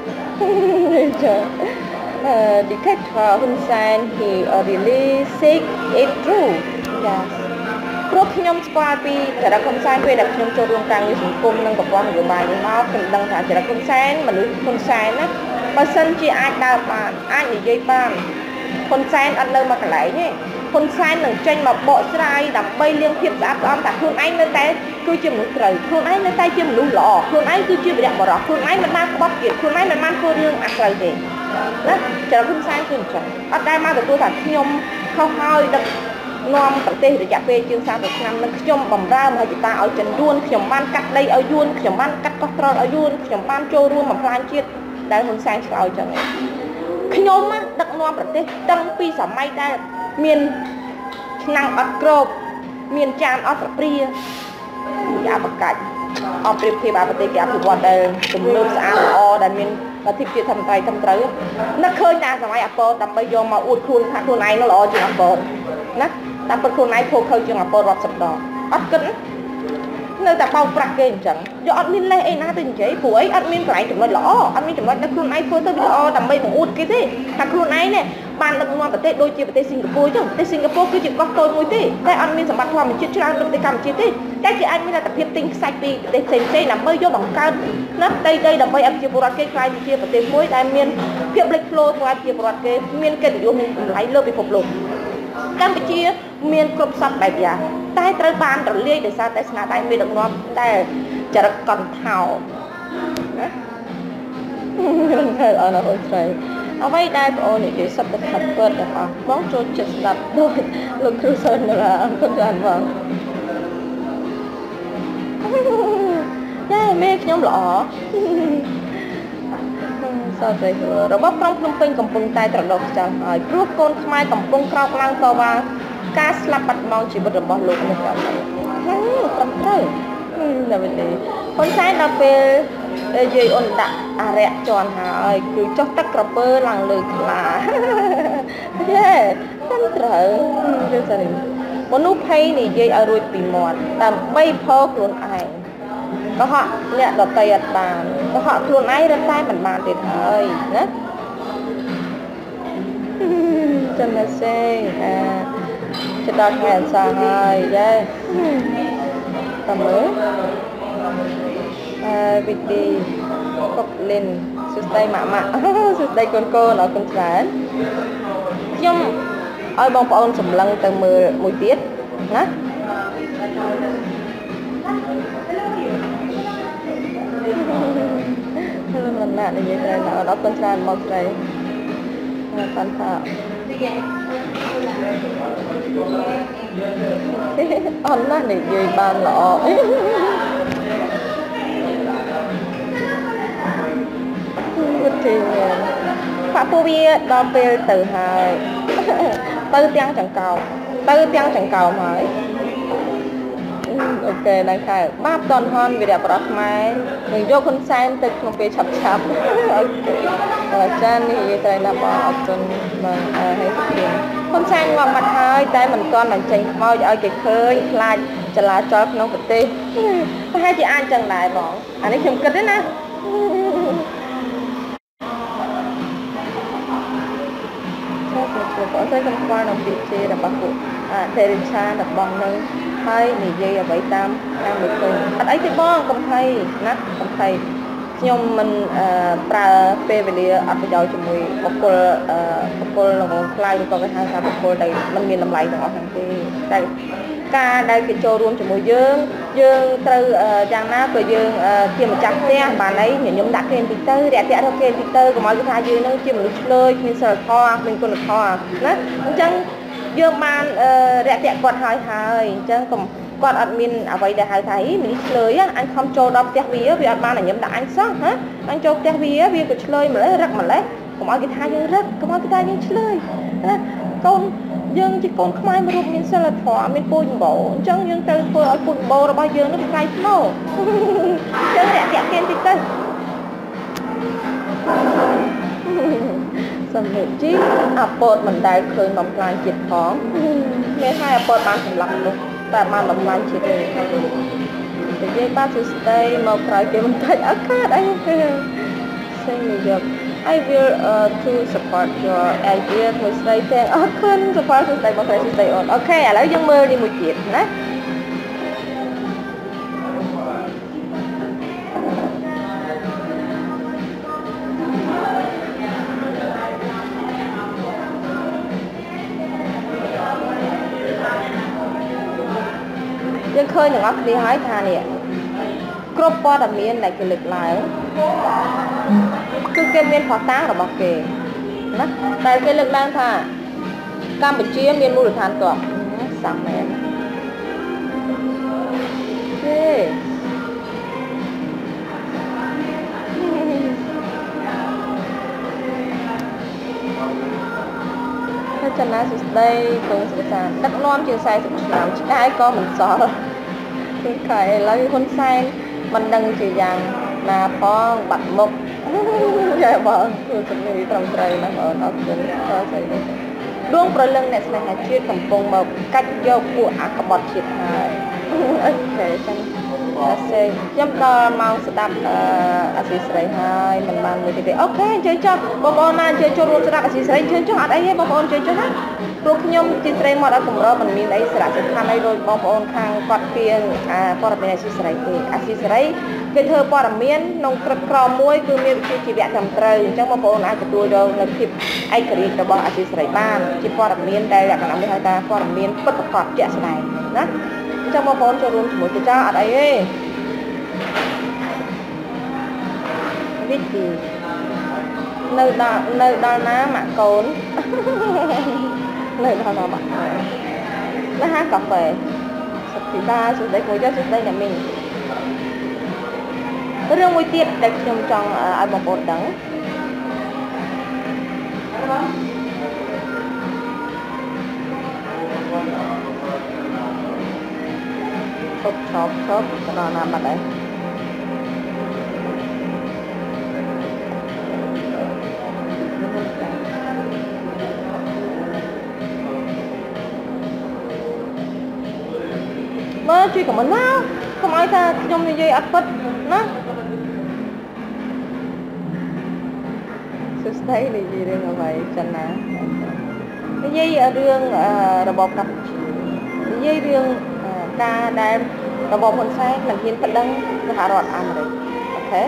A: dictator Hun Sen he really sick it true yes ព្រោះខ្ញុំស្គាល់ពីចរិតហ៊ុនសែនពេលដែលខ្ញុំចូលរួមការងារសង្គមនិងប្រព័ន្ធនយោបាយនេះមកខ្ញុំដឹងថាចរិតហ៊ុនសែនមនុស្សហ៊ុនសែនណាបើសិនជាអាចដើរបានអាចនិយាយបានហ៊ុនសែនអត់នៅមកកន្លែងទេហ៊ុនសែននឹងចេញមកបកស្រាយដើម្បីលាងភាពស្អាតស្អំថាខ្លួនឯងនៅតែគឺជាមនុស្សត្រូវខ្លួនឯងនៅតែជាមនុស្សល្អខ្លួនឯងគឺជាវីរបុរសខ្លួនឯងមិនបានក្បត់ទៀតខ្លួនឯងមិនបានធ្វើរឿងអាក្រក់ទេណាចរិតហ៊ុនសែនគឺអញ្ចឹងអត់ដែលមកទទួលថាខ្ញុំខុសហើយដឹកនាំប្រទេសរយៈពេលជាង30ឆ្នាំនឹងខ្ញុំបំរើមហិច្ឆតាឲ្យចិនយួនខ្ញុំបានកាត់ដីឲ្យយួនខ្ញុំបានកាត់កោះត្រល់ឲ្យយួនខ្ញុំបានចូលរួមបំផ្លាញជាតិដែលហ៊ុនសែនឆ្លោយចឹងខ្ញុំដឹកនាំប្រទេសតាំងពីសម័យដែលមានឆ្នាំងអត់ក្របមានចានអត់ប្រព្រាយ៉ាបកាច់អបប្រៀបធៀបប្រទេសគេអភិវឌ្ឍដែលទំនើបស្អាតល្អដែលមានលទ្ធិភាពធម្មតាត្រឹមត្រូវនឹកឃើញតែសម័យអពតដើម្បីយកមកអួតខ្លួនថាខ្លួនឯងនោះល្អជាងអពតណាតែពិតខ្លួនឯងភោគខើជាងអពតរាប់សិបដងអត់គិតនៅតែបោកប្រាស់គេអញ្ចឹងយកអត់មានលេសអីណាទៅនិយាយព្រោះអីអត់មានកន្លែងចំណុចល្អអត់មានចំណុចដែលខ្លួនឯងធ្វើទៅល្អដើម្បីបង្អួតគេទេថាខ្លួនឯងនេះបានដឹកនាំប្រទេសដូចជាប្រទេសសិង្ហបុរីចឹងប្រទេសសិង្ហបុរីគឺជាកោះតូចមួយទេតែអត់មានសម្បត្តិធម្មជាតិច្រើនដូចប្រទេសកម្ពុជាទេតែគេអាចមានលទ្ធភាពទិញខ្សាច់ពីប្រទេសផ្សេងៗដើម្បីយកបង្កើតណាដីដើម្បីឲ្យប្រជាពលរដ្ឋគេខ្លាយជាប្រទេសមួយដែលមានភាពលេចធ្លោសម្រាប់ប្រជាពលរដ្ឋគេមានកិត្តិយសមានតម្លៃលើពិភពលោកកម្ពុជាមានគ្រប់សពបែបយ៉ាងតែត្រូវបានរលាយដោយសារតែស្នាដៃមេដឹកនាំតែចរិតកន្ធថោណាអរគុណស្រីអ្វីដែលបងអូននិយាយសុទ្ធតែថាពិតទាំងអស់បងចូលចិត្តស្ដាប់ដូចលោកគ្រូសនរាអរគុណច្រើនបងតែមេខ្ញុំល្អសតតែរបស់ក្រុងភ្នំពេញកំពុងតែត្រឡប់ខ្ចោះហើយព្រោះកូនខ្មែរកំពុងក្រោកឡើងតវ៉ាការស្លាប់បាត់បង់ជីវិតរបស់លោកនេះក៏ត្រឹមត្រូវតែវិញទេហ៊ុនសែនដល់ពេលយាយអូនដាក់អរិយជន់ហើយគឺចុះទឹកក្រពើឡើងលើខ្លាយេត្រឹមត្រូវយល់ស្រីមនុស្សភ័យនិយាយឲ្យរួចពីមាត់ដើម្បីផោខ្លួនឯងកុហកអ្នកដតីអត់បានកុហកខ្លួនឯងរត់តែមិនបានទៀតហើយណាចាំតែសេចិត្តដល់ថ្ងៃអសាហើយយេតាមមើលវិធីកុកលិនសួស្ដីម៉ាក់សួស្ដីកូនកូនអរគុណច្រើនខ្ញុំឲ្យបងប្អូនសម្លឹងទៅមើលមួយទៀតណាមិនណានិយាយត្រូវអរគុណច្រើនមកស្រីបានថាអនណានិយាយបានល្អវិធីផាក់ពួកវាដល់ពេលទៅហើយទៅទាំងចង្កោមហើយអូខេដល់ខែបាបតនហនវីរៈបរោះខ្មែរនឹងយកហ៊ុនសែនទៅក្នុងពេលឆាប់អូខេចានេះនិយាយត្រូវណាបងអរគុណបងហើយសុខហ៊ុនសែនងាប់បាត់ហើយតែមិនទាន់បញ្ចេញខ្មោចឲ្យគេឃើញខ្លាចចលាចលក្នុងប្រទេសប្រហែលជាអាចចឹងដែរបងអានេះខ្ញុំគិតទេណាបងស្រីខ្ញុំស្គាល់នៅពីជារបស់ពួកទេរិឆារបស់នឹងហើយនិយាយអ្វីតាមមើលឃើញអត់អីទេបងកុំភ័យណាកុំភ័យខ្ញុំមិនប្រើពេលវេលាអត់ប្រយោជន៍ជាមួយបុគ្គលល្ងងខ្លៅឬក៏គេហៅថាបុគ្គលដែលមិនមានតម្លៃទាំងអស់ហ្នឹងទេតែការដែលគេចូលរួមជាមួយយើងត្រូវយ៉ាងណាក៏យើងជាម្ចាស់ផ្ទះបានអីញញឹមដាក់គេបន្តិចទៅរាក់ទាក់រកគេបន្តិចទៅកុំឲ្យគេថាយើងនឹងជាមនុស្សឆ្លើយគ្មានសិលធម៌គ្មានគុណធម៌ណាអញ្ចឹងយើងបានរាក់ទាក់គាត់ហើយអញ្ចឹងកុំគាត់អត់មានអ្វីដែលហៅថាមនុស្សឆ្លើយអញខំចូលដល់ផ្ទះវាអត់បានញញឹមដាក់អញសោះណាអញចូលផ្ទះវាក៏ឆ្លើយម្លេះរឹកម្លេះកុំឲ្យគេថាយើងរឹកកុំឲ្យគេថាយើងឆ្លើយណាកូនយើងជាកូនខ្មែរមួយរូបមានសិលធម៌មានពូជម្បោអញ្ចឹងយើងត្រូវធ្វើឲ្យពូជម្បោរបស់យើងនឹងថ្លៃថ្នូរអញ្ចឹងរាក់ទាក់គេបន្តិចទៅសំលេចជីអាពតមិនដែលឃើញបំផ្លាញជាតិផងមានហើយអាពតបានសម្លាប់នោះតែបានបំផ្លាញជាតិទេនិយាយបាទសួស្ដីមកក្រោយគេបន្តិចអត់កើតអីទេសេងយក I will to support your idea មួយស្ដីទាំងអរគុណ support សួស្ដីបងស្រីសួស្ដីអូនអូខេឥឡូវយើងមើលនេះមួយទៀតណាយើងឃើញទាំងអស់គ្នាហើយថានេះគ្រប់ព័ត៌មានដែលគេលើកឡើងគឺគេមានផុសតាងរបស់គេណាតែគេលើកឡើងថាកម្ពុជាមានមូលដ្ឋានទ័ពសាំមែនទេចំណាសួស្ដីកូនសុខាដឹកនាំជាង40ឆ្នាំឆ្កែក៏មិនសល់គឺខែឥឡូវហ៊ុនសែនមិនដឹងជាយ៉ាងណាផងបាត់មុខចាបងគឺជំនាញត្រឹមត្រូវណាស់បងអរគុណខស្អីនេះដួងប្រលឹងអ្នកស្នេហាជាតិកំពុងមកកាច់យកពួកអកបតជាតិហើយអូខេចឹងខ្ញុំដល់ម៉ោងស្ដាប់អាស៊ីស្រីហើយមិនបានមួយទេអូខេអញ្ជើញចុះបងប្អូនណាអញ្ជើញចូលរួមស្ដាប់អាស៊ីស្រីអញ្ជើញចុះអត់អីទេបងប្អូនអញ្ជើញចុះណាព្រោះខ្ញុំជាស្រីមកដល់កម្រមិនមានអីសារៈសំខាន់អីដូចបងប្អូនខាងគាត់ពៀងព័ត៌មានអាស៊ីស្រីទេអាស៊ីស្រីគេធ្វើព័ត៌មានក្នុងក្រឹតក្រមមួយគឺមានវិជ្ជាជីវៈត្រឹមត្រូវអញ្ចឹងបងប្អូនអាចទទួលយកនៅភាពឯករាជ្យរបស់អាស៊ីស្រីបានជាព័ត៌មានដែលលក្ខណៈនេះហៅថាព័ត៌មានពិតប្រាកដជាក់ស្ដែងណាអញ្ចឹងបងប្អូនចូលរួមជាមួយទៅចាអត់អីទេវិធីនៅដល់ណាម៉ាក់កូននៅដល់ណាម៉ាក់ណាហាកាហ្វេសុខភាពសួស្ដីមួយយកសួស្ដីអ្នកមីងរឿងមួយទៀតដែលខ្ញុំចង់ឲ្យបងប្អូនដឹងឈប់ទៅដល់ណាបាត់ហើយមើលជួយខមមិនមកកុំឲ្យថាខ្ញុំនិយាយអត់ពិតណាសួស្ដីនិយាយរឿងអ្វីចឹងណានិយាយរឿងរបបកម្ពុជានិយាយរឿងការដែលរបបហ៊ុនសែនមិនហ៊ានប្តឹងសហរដ្ឋអាមេរិកអូខេ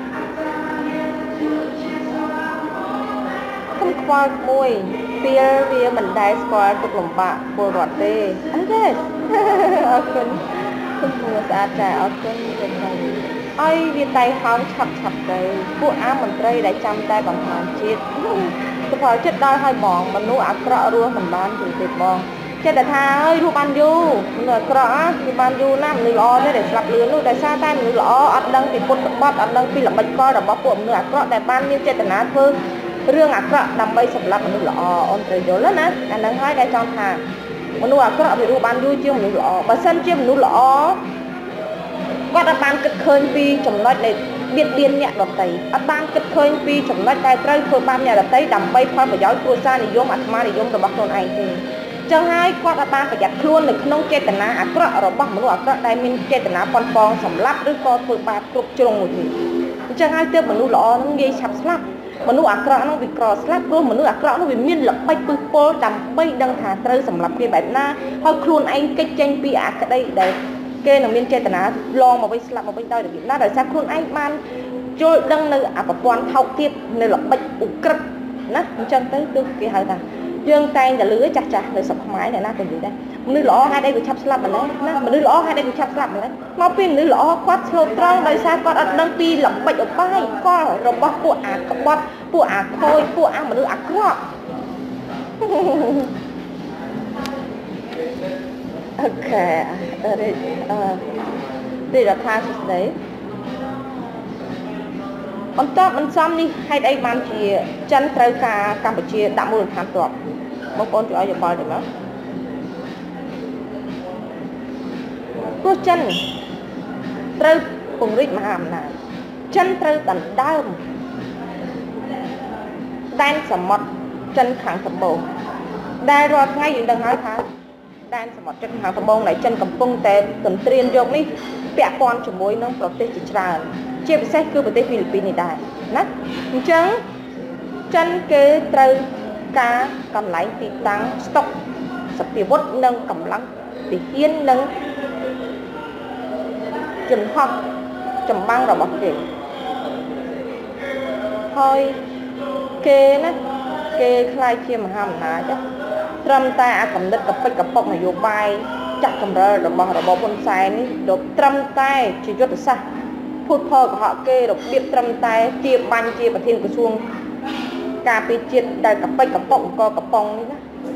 A: ខ្ញុំខ្វល់មួយពេលវាមិនដែលស្គាល់ទុកលំបាកពលរដ្ឋទេអញ្ចឹងអរគុណគុំស្អាតចាអរគុណទាំងអស់ឲ្យវាតៃហោងឆាប់ទៅពួកអាមន្ត្រីដែលចាំតែបំផានជាតិសុផលចិត្តដល់ឲ្យបងមនុស្សអាក្រក់រស់មិនបានយូរទេបងចិត្តតែថាហើយរស់បានយូរមនុស្សអាក្រក់គឺបានយូរណាស់មនុស្សល្អទេដែលស្លាប់លឿននោះដោយសារតែមនុស្សល្អអត់ដឹងពីពុតបត់អត់ដឹងពីល្បិចកលរបស់ពួកមនុស្សអាក្រក់ដែលបានមានចេតនាធ្វើរឿងអាក្រក់ដើម្បីសម្លាប់មនុស្សល្អអូនត្រូវយល់ណាអានឹងហើយដែលចង់ថាមនុស្សអាក្រក់វារស់បានយូរជាងមនុស្សល្អបើសិនជាមនុស្សល្អគាត់អត់បានគិតឃើញពីចំណុចដែលបៀតបៀនអ្នកដទៃអត់បានគិតឃើញពីចំណុចដែលត្រូវធ្វើបាបអ្នកដទៃដើម្បីផលប្រយោជន៍គ្រួសារនិយមអាត្មានិយមរបស់ខ្លួនឯងទេចឹងហើយគាត់អាចបានប្រយ័ត្នខ្លួននៅក្នុងចេតនាអាក្រក់របស់មនុស្សអាក្រក់ដែលមានចេតនាប៉ុនប៉ងសម្លាប់ឬក៏ធ្វើបាបគ្រប់ជ្រុងមួយទៀតអញ្ចឹងហើយទើបមនុស្សល្អនឹងងាយឆាប់ស្លាប់មនុស្សអាក្រក់នឹងវាក្រស្លាប់ព្រោះមនុស្សអាក្រក់នោះវាមានល្បិចពឹសពុលដើម្បីដឹងថាត្រូវសម្លាប់គេបែបណាហើយខ្លួនឯងកិច្ចចេញពីអាក្តីដែលគេនឹងមានចេតនាឡងមកវិញស្លាប់មកវិញដោយរបៀបណាដោយសារខ្លួនឯងបានយល់ដឹងនៅអប្រព័ន្ធថោកទាបនៅល្បិចឧក្រិដ្ឋណាអញ្ចឹងទៅគឺគេហៅថាយើងតែងតែលឺចាស់ចាស់នៅស្រុកខ្មែរអ្នកណាក៏និយាយដែរមនុស្សល្អហេតុអីវាឆាប់ស្លាប់ម្ល៉េះណាមនុស្សល្អហេតុអីវាឆាប់ស្លាប់ម្ល៉េះមកពីមនុស្សល្អគាត់ឆ្លូតត្រង់ដោយសារគាត់អត់ដឹងពីល្បិចឧបាយកលរបស់ពួកអាក្បត់ពួកអាខូចពួកអាមនុស្សអាក្រក់អូខេទេរដ្ឋាភិបាលស្ដីបន្តបន្សំនេះហេតុអីបានជាចិនត្រូវការកម្ពុជាដាក់មូលដ្ឋានទ័ពបងប្អូនជួយឲ្យយោបល់ទៅមកព្រោះចិនត្រូវពង្រីកមហាអំណាចចិនត្រូវដណ្ដើមដែនសមុទ្រចិនខាងត្បូងដែលរាល់ថ្ងៃយើងដឹងហើយថាដែនសមុទ្រចិនខាងត្បូងដែលចិនកំពុងតែទន្ទ្រានយកនេះពាក់ព័ន្ធជាមួយនឹងប្រទេសជាច្រើនជាពិសេសគឺប្រទេសហ្វីលីពីននេះដែរណាអញ្ចឹងចិនគេត្រូវការកន្លែងទីតាំងស្តុកសព្វាវុធនិងកម្លាំងទាហាននិងជំហរចម្បាំងរបស់គេហើយគេណាគេខ្លាយជាមហាអំណាចត្រឹមតែអាកំណត់កពិចកពុកនយោបាយចាក់កម្រិលរបស់របបហ៊ុនសែននេះដល់ត្រឹមតែជាយុទ្ធសាស្ត្រភូតផលកុហកគេរបៀបត្រឹមតែជាបាញ់ជាប្រធានក្រសួងការពារជាតិដែលកពិចកពុកអង្គកំប៉ុងនេះណា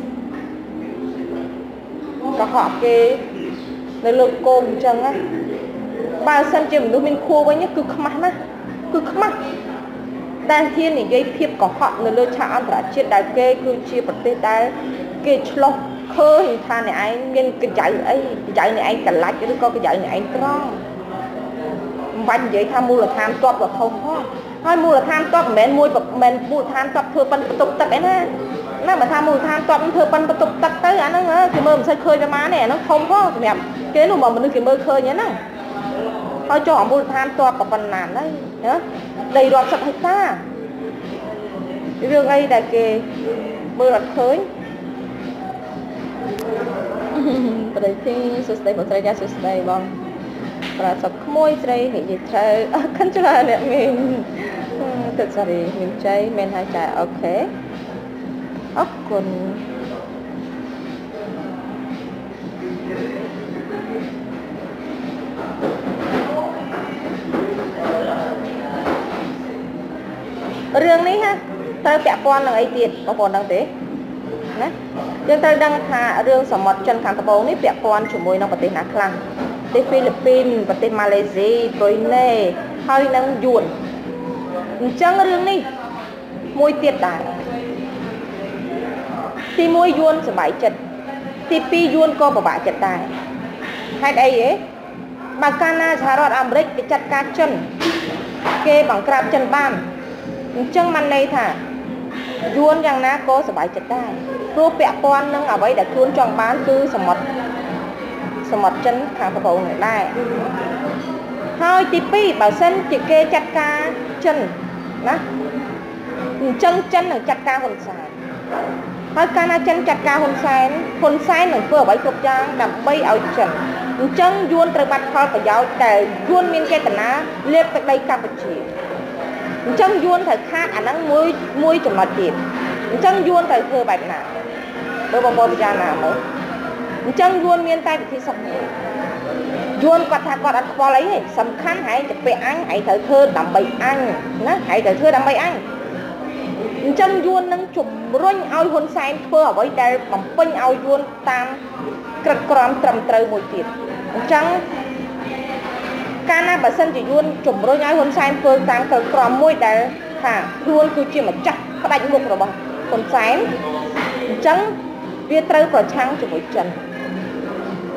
A: កុហកគេនៅលើគោមអញ្ចឹងណាបើសិនជាមនុស្សមានខួរវិញគឺខ្មាស់ណាស់គឺខ្មាស់ដែលហ៊ាននិយាយភាពកុហកនៅលើឆាកអន្តរជាតិដែលគេគឺជាប្រទេសដែលគេឆ្លោះឃើញថាអ្នកឯងមានកញ្ចៅអីកញ្ចៅអ្នកឯងកលាច់ឬក៏កញ្ចៅអ្នកឯងត្រង់មិនបាច់និយាយថាមូលដ្ឋានទ័ពក៏ធំផងហើយមូលដ្ឋានទ័ពមិនមែនមូលដ្ឋានទ័ពធ្វើប៉ុនបន្ទប់ទឹកឯណាណាបើថាមូលដ្ឋានទ័ពធ្វើប៉ុនបន្ទប់ទឹកទៅអាហ្នឹងគេមើលមិនសូវឃើញប្រហែលទេអាហ្នឹងធំផងសម្រាប់គេនោះមកមនុស្សគេមើលឃើញហ្នឹងហើយចុះមូលដ្ឋានទ័ពប៉ុណ្ណាហ្នឹងណាដីរាប់សិបហិកតារឿងអីដែលគេមើលអត់ឃើញប្រទេសសួស្ដីបងស្រីចាសួស្ដីបងប្រាសុខក្មួយស្រីនិយាយត្រូវអរគុណច្រើនអ្នកមីងទឹកសារីមានចៃមែនហើយចាអូខេអរគុណរឿងនេះហ่ะត្រូវពាក់ព័ន្ធនឹងអីទៀតបងប្អូនដឹងទេណាយើងត្រូវដឹងថារឿងសមុទ្រចិនខាងត្បូងនេះពាក់ព័ន្ធជាមួយនឹងប្រទេសណាខ្លះប្រទេសហ្វីលីពីនប្រទេសម៉ាឡេស៊ីប្រ៊ុយណេហើយនឹងយួនអញ្ចឹងរឿងនេះមួយទៀតដែរទី1យួនសប្បាយចិត្តទី2យួនក៏ពិបាកចិត្តដែរហេតុអីហ៎បើកាលណាសហរដ្ឋអាមេរិកគេចាត់ការចិនគេបង្ក្រាបចិនបានអញ្ចឹងបានន័យថាយួនយ៉ាងណាក៏សប្បាយចិត្តដែរព្រោះពាក់ព័ន្ធនឹងអ្វីដែលខ្លួនចង់បានគឺសមុទ្រចិនខាងត្បូងនេះដែរហើយទី2បើសិនជាគេចាត់ការចិនណាអញ្ចឹងចិននឹងចាត់ការហ៊ុនសែនហើយកាលណាចិនចាត់ការហ៊ុនសែននឹងធ្វើអ្វីគ្រប់យ៉ាងដើម្បីឲ្យចិនអញ្ចឹងយួនត្រូវបាត់ផលប្រយោជន៍ដែលយួនមានចេតនាលេបទឹកដីកម្ពុជាអញ្ចឹងយួនត្រូវខាតអាហ្នឹងមួយចំណុចទៀតអញ្ចឹងយួនត្រូវធ្វើបែបណាបើបងប្អូនពិចារណាមើលអញ្ចឹងយួនមានតែវិធីសាស្ត្រមួយយួនគាត់ថាគាត់អត់ខ្វល់អីទេសំខាន់ហែងទៅពេលអញហែងត្រូវធ្វើដើម្បីអញណាហែងត្រូវធ្វើដើម្បីអញអញ្ចឹងយួននឹងជំរុញឲ្យហ៊ុនសែនធ្វើអ្វីដែលបំពេញឲ្យយួនតាមក្រឹតក្រមត្រឹមត្រូវមួយទៀតអញ្ចឹងកាលណាបើសិនជាយួនជំរុញឲ្យហ៊ុនសែនធ្វើតាមក្រឹតក្រមមួយដែលថាខ្លួនគឺជាម្ចាស់ផ្ដាច់មុខរបស់ហ៊ុនសែនអញ្ចឹងវាត្រូវប្រឆាំងជាមួយចិន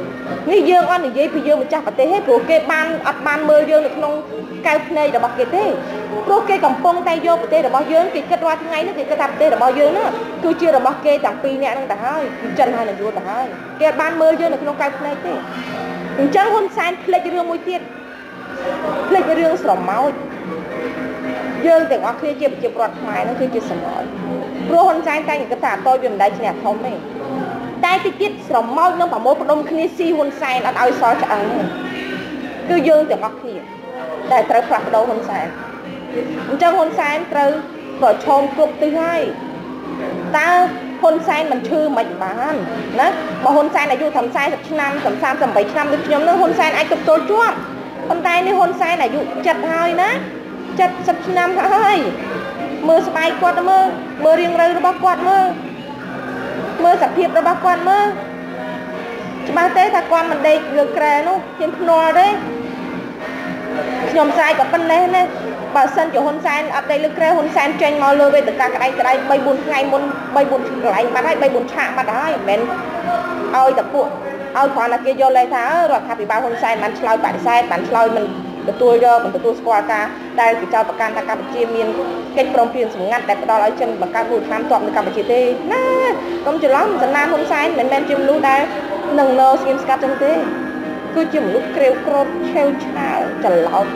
A: នេះយើងអត់និយាយពីយើងម្ចាស់ប្រទេសទេព្រោះគេបានអត់បានមើលយើងនៅក្នុងកៅភ្នែករបស់គេទេព្រោះគេកំពុងតែយកប្រទេសរបស់យើងគេគិតរាល់ថ្ងៃនេះគេគិតថាប្រទេសរបស់យើងនោះគឺជារបស់គេទាំងពីរនាក់ហ្នឹងទៅហើយពីចិនហើយនឹងយួនទៅហើយគេអត់បានមើលយើងនៅក្នុងកៅភ្នែកទេអញ្ចឹងហ៊ុនសែនភ្លេចរឿងមួយទៀតភ្លេចរឿងស្រមោចយើងទាំងអស់គ្នាជាប្រជាពលរដ្ឋខ្មែរនោះគឺជាស្រមោចព្រោះហ៊ុនសែនតែគិតថាអត់តវាមិនដែលឈ្នះធំទេតែតិចទៀតស្រមោចនឹងប្រមូលផ្ដុំគ្នាស៊ីហ៊ុនសែនអត់ឲ្យសល់ឆ្អឹងគឺយើងទាំងអស់គ្នាដែលត្រូវផ្លាស់ប្ដូរហ៊ុនសែនអញ្ចឹងហ៊ុនសែនត្រូវប្រឈមគ្រប់ទិសហើយតើហ៊ុនសែនមិនឈឺមិនបានណាបើហ៊ុនសែនអាយុត្រឹម40ឆ្នាំត្រឹម38ឆ្នាំដូចខ្ញុំនោះហ៊ុនសែនអាចទប់ទល់ជាប់ប៉ុន្តែនេះហ៊ុនសែនអាយុ70ហើយណា70ឆ្នាំហើយមើលស្បែកគាត់មើលរាងរៅរបស់គាត់មើលសភាពរបស់គាត់មើលច្បាស់ទេថាគាត់មិនដេកលើក្រែនោះខ្ញុំភ្នាល់ទេខ្ញុំស្រែកក៏ប៉ុណ្ណេះណាបើសិនជាហ៊ុនសែនអត់ដេកលើក្រែហ៊ុនសែនចេញមកលើវេទិកាក្តៅ3 4ថ្ងៃមុន3 4កន្លែងបាត់ហើយ3 4ឆាកបាត់ហើយមិនមែនឲ្យតែពួកឲ្យគ្រាន់តែគេយកលេខថារដ្ឋាភិបាលហ៊ុនសែនបានឆ្លើយបដិសេធបានឆ្លើយមិនទទួលយកមិនទទួលស្គាល់ការដែលគេចោទប្រកាន់ថាកម្ពុជាមានកិច្ចព្រមព្រៀងសម្ងាត់ដែលផ្ដល់ឲ្យចិនបង្កើតមូលដ្ឋានទ័ពនៅកម្ពុជាទេណាកុំច្រឡំសំណានហ៊ុនសែនមិនមែនជាមនុស្សដែលនឹងនៅស្ងៀមស្ងាត់ចឹងទេគឺជាមនុស្សក្រេវក្រោតឆេវឆាវច្រឡោត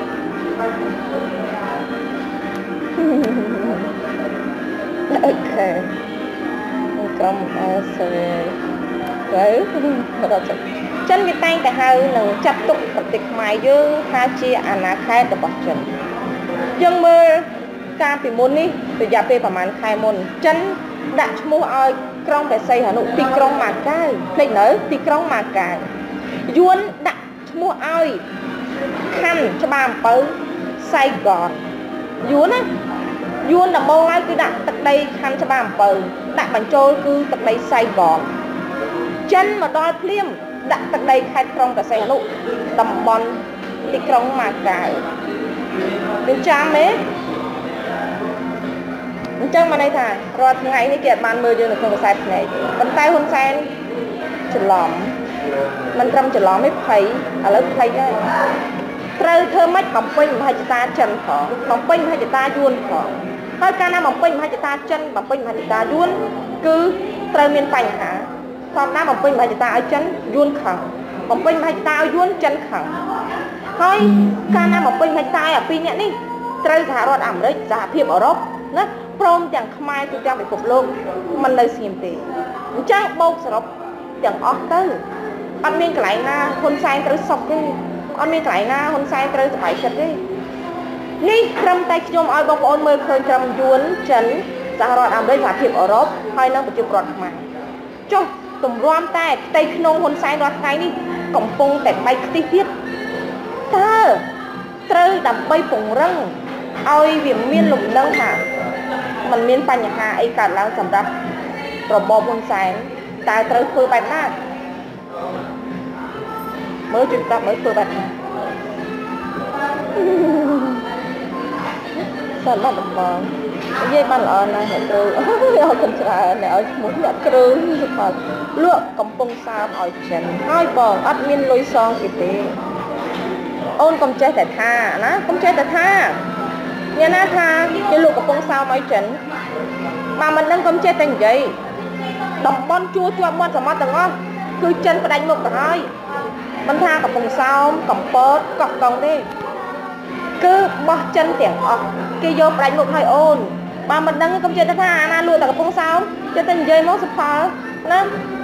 A: អូខេក្រុមសើទៅរត់ចិនវាតែងតែហៅនឹងចាត់ទុកប្រទេសខ្មែរយើងថាជាអាណាខេត្តរបស់ចិនយើងមើលការពីមុននេះរយៈពេលប្រហែលខែមុនចិនដាក់ឈ្មោះឲ្យក្រុងព្រះសីហនុទីក្រុងម៉ាកាវភ្លេចនៅទីក្រុងម៉ាកាវយួនដាក់ឈ្មោះឲ្យខណ្ឌច្បារអំពៅសៃហ្គនយួនណាយួនដំបូងហើយគឺដាក់ទឹកដីខណ្ឌច្បារអំពៅដាក់បញ្ចូលគឺទឹកដីសៃហ្គនចិនមកដល់ភ្លាមដាក់ទឹកដីខេត្តក្រុងព្រះសីហនុតំបន់ទីក្រុងម៉ាកាវនឹងចាំទេអញ្ចឹងមកន័យថារាល់ថ្ងៃនេះគេអត់បានមើលយើងនៅក្នុងខ្សែភ្នែកប៉ុន្តែហ៊ុនសែនច្រឡំមិនត្រឹមច្រឡំទេភ័យឥឡូវភ័យហើយត្រូវធ្វើម៉េចបំពេញមហិច្ឆតាចិនផងបំពេញមហិច្ឆតាយួនផងហើយកាលណាបំពេញមហិច្ឆតាចិនបំពេញមហិច្ឆតាយួនគឺត្រូវមានបញ្ហាធម្មតាបំពេញមហិច្ឆតាឲ្យចិនយួនខឹងបំពេញមហិច្ឆតាឲ្យយួនចិនខឹងហើយកាលណាបំពេញមហិច្ឆតាឲ្យពីរនាក់នេះត្រូវសហរដ្ឋអាមេរិកសហភាពអឺរ៉ុបណាព្រមទាំងខ្មែរទូទាំងពិភពលោកមិននៅស្ងៀមទេអញ្ចឹងបូកសរុបទាំងអស់ទៅអត់មានកន្លែងណាហ៊ុនសែនត្រូវសុខទេអត់មានកន្លែងណាហ៊ុនសែនត្រូវសុបាយចិត្តទេនេះត្រឹមតែខ្ញុំឲ្យបងប្អូនមើលឃើញត្រឹមយួនចិនសហរដ្ឋអាមេរិកសហភាពអឺរ៉ុបហើយនិងប្រជាពលរដ្ឋខ្មែរចុះទម្រាំតែផ្ទៃក្នុងហ៊ុនសែនរាល់ថ្ងៃនេះកំពុងតែបែកខ្ទិះទៀតតើត្រូវដើម្បីពង្រឹងឲ្យវាមានលំនឹងថាมันមានបញ្ហាអីកើតឡើងសម្រាប់របបហ៊ុនសែនតើត្រូវធ្វើបែបណាមើលជួយប្រាប់មើលធ្វើបែបណាសិនមកដំបងនិយាយបានល្អណាស់អ្នកគ្រូអរគុណច្រើនអ្នកឲ្យឈ្មោះអ្នកគ្រូសុផលលក់កំពុងសើមឲ្យចិនហើយបងអត់មានលុយសងគេទេអូនកុំចេះតែថាណាកុំចេះតែថាអ្នកណាថាគេលក់កំពុងសើមឲ្យចិនបើមិនដឹងកុំចេះតែនិយាយតំបន់ជួជាប់មាត់សមុទ្រទាំងអស់គឺចិនផ្ដាច់មុខទៅហើយមិនថាកំពុងសោមកំពតកោះកុងទេគឺបោះចិនទាំងអស់គេយកផ្ដាច់មុខឲ្យអូនបើមិនដឹងកុំចេះតែថាអាណាលក់តែកំពុងសោមចេះតែនិយាយមកសុផលណា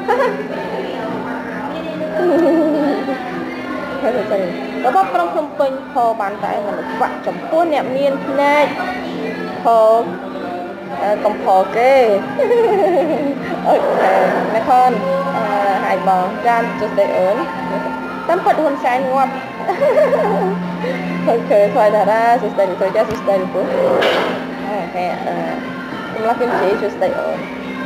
A: របបក្រុងភ្នំពេញខបានតែមិនខ្វាក់ចំពោះអ្នកមានភ្នែកខកំផគេអូខេអ្នកខនហើយបងចាំចុះស្ដីអូនតាមពិតហ៊ុនសែនងាប់អូខេថ្លៃតារាសួស្ដីលោកចាសួស្ដីលោកពូអូខេសម្រាប់ខ្ញុំនិយាយសួស្ដីអូន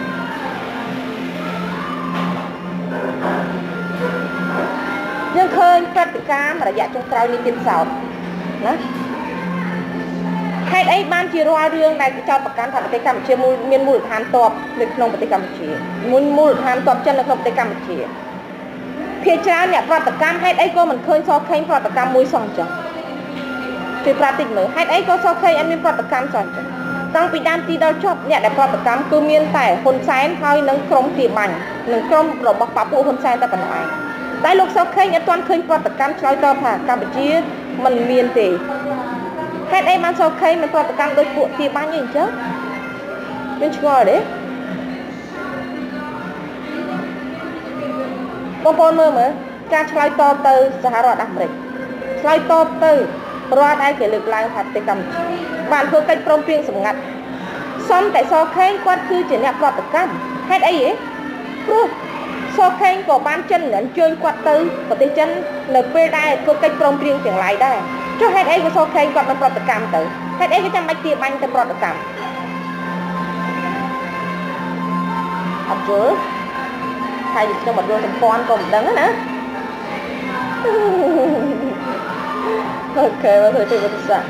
A: យើងឃើញព្រឹត្តិការណ៍រយៈចុងក្រោយនេះទៀតសោតណាហេតុអីបានជារាល់រឿងដែលចោទប្រកាន់ថាប្រទេសកម្ពុជាមានមូលដ្ឋានទ័ពនៅក្នុងប្រទេសកម្ពុជាមូលដ្ឋានទ័ពចិននៅក្នុងប្រទេសកម្ពុជាភាច្រើន អ្នកប្រតិកម្មហេតុអីក៏មិនឃើញសខេងប្រតិកម្មមួយសោះចឹងគេប្រាប់តិចមើលហេតុអីក៏សខេងអត់មានប្រតិកម្មសោះចឹងតាំងពីដើមទីដល់ចប់អ្នកដែលប្រតិកម្មគឺមានតែហ៊ុនសែនហើយនឹងក្រុមទាបាញ់និងក្រុមរបស់បពុហ៊ុនសែនតែប៉ុណ្ណោះឯងតែលោកសខេងអត់ទាន់ឃើញប្រតិកម្មឆ្លើយតបថាកម្ពុជាមិនមានទេហេតុអីបានសខេងមិនប្រតិកម្មដោយពួកទាបាញ់អីចឹងមានឆ្ងល់ទេបងប្អូនមើលការឆ្លើយតបទៅសហរដ្ឋអាមេរិកឆ្លើយតបទៅរដ្ឋឯងគេលើកឡើងថាប្រទេសកម្ពុជាបានធ្វើកិច្ចព្រមព្រៀងសម្ងាត់សំតែសខេងគាត់គឺជាអ្នកប្រតិកម្មហេតុអីហ៎ព្រោះសខេងក៏បានចិនអញ្ជើញគាត់ទៅប្រទេសចិននៅពេលដែលធ្វើកិច្ចព្រមព្រៀងទាំងឡាយដែរចុះហេតុអីក៏សខេងគាត់មិនប្រតិកម្មទៅហេតុអីក៏ចាំបាច់ទាបាញ់ទៅប្រតិកម្មអត់យល់ហើយខ្ញុំអត់យល់សម្ព័ន្ធក៏មិនដឹងណាអូខេមកទៅវិទ្យាសាស្ត្រ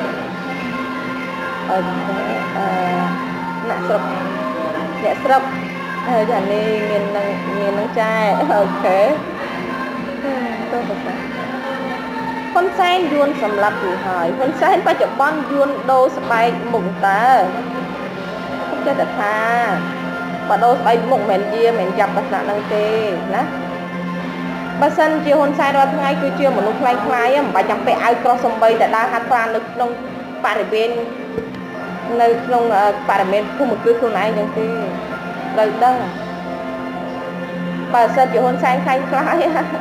A: អ្នកស្រុកហើយចានេះមាននឹងចែអូខេទៅទៅហ៊ុនសែនយួនសម្លាប់យូរហើយហ៊ុនសែនបច្ចុប្បន្នយួនដូរស្បែកមុខតើខ្ញុំចេះតែថាបើដូរស្បែកមុខមិនមែនចាប់ប្រសាហ្នឹងទេណាបើសិនជាហ៊ុនសែនរាល់ថ្ងៃគឺជាមនុស្សខ្លាំងខ្លាយមិនបាច់ចាំពាក់អាវក្រោះសំបីតែដើរហាត់ប្រាណនៅក្នុងបរិវេណនៅក្នុងបរិវេណភូមិគ្រឹះខ្លួនឯងចឹងទេត្រូវដឹងបើសិនជាហ៊ុនសែនខ្លាំងខ្លាយ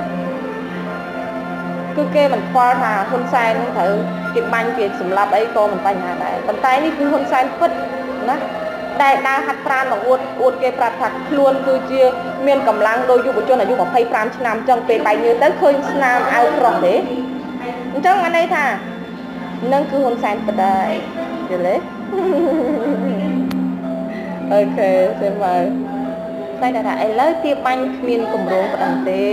A: គឺគេមិនខ្វល់ថាហ៊ុនសែនត្រូវគេបាញ់គេសម្លាប់អីក៏មិនបញ្ហាដែរប៉ុន្តែនេះគឺហ៊ុនសែនពិតណាដែលដើរហាត់ប្រាណមកអួតគេប្រាប់ថាខ្លួនគឺជាមានកម្លាំងដោយយុវជនអាយុ25ឆ្នាំអញ្ចឹងពេលបែកញើសទៅឃើញស្នាមអាវក្រោះទេអញ្ចឹងអានេះថានឹងគឺហ៊ុនសែនពិតដែរយល់ទេអូខេទេមើលតែថាឥឡូវទាបាញ់គ្មានគម្រោងប្តឹងទេ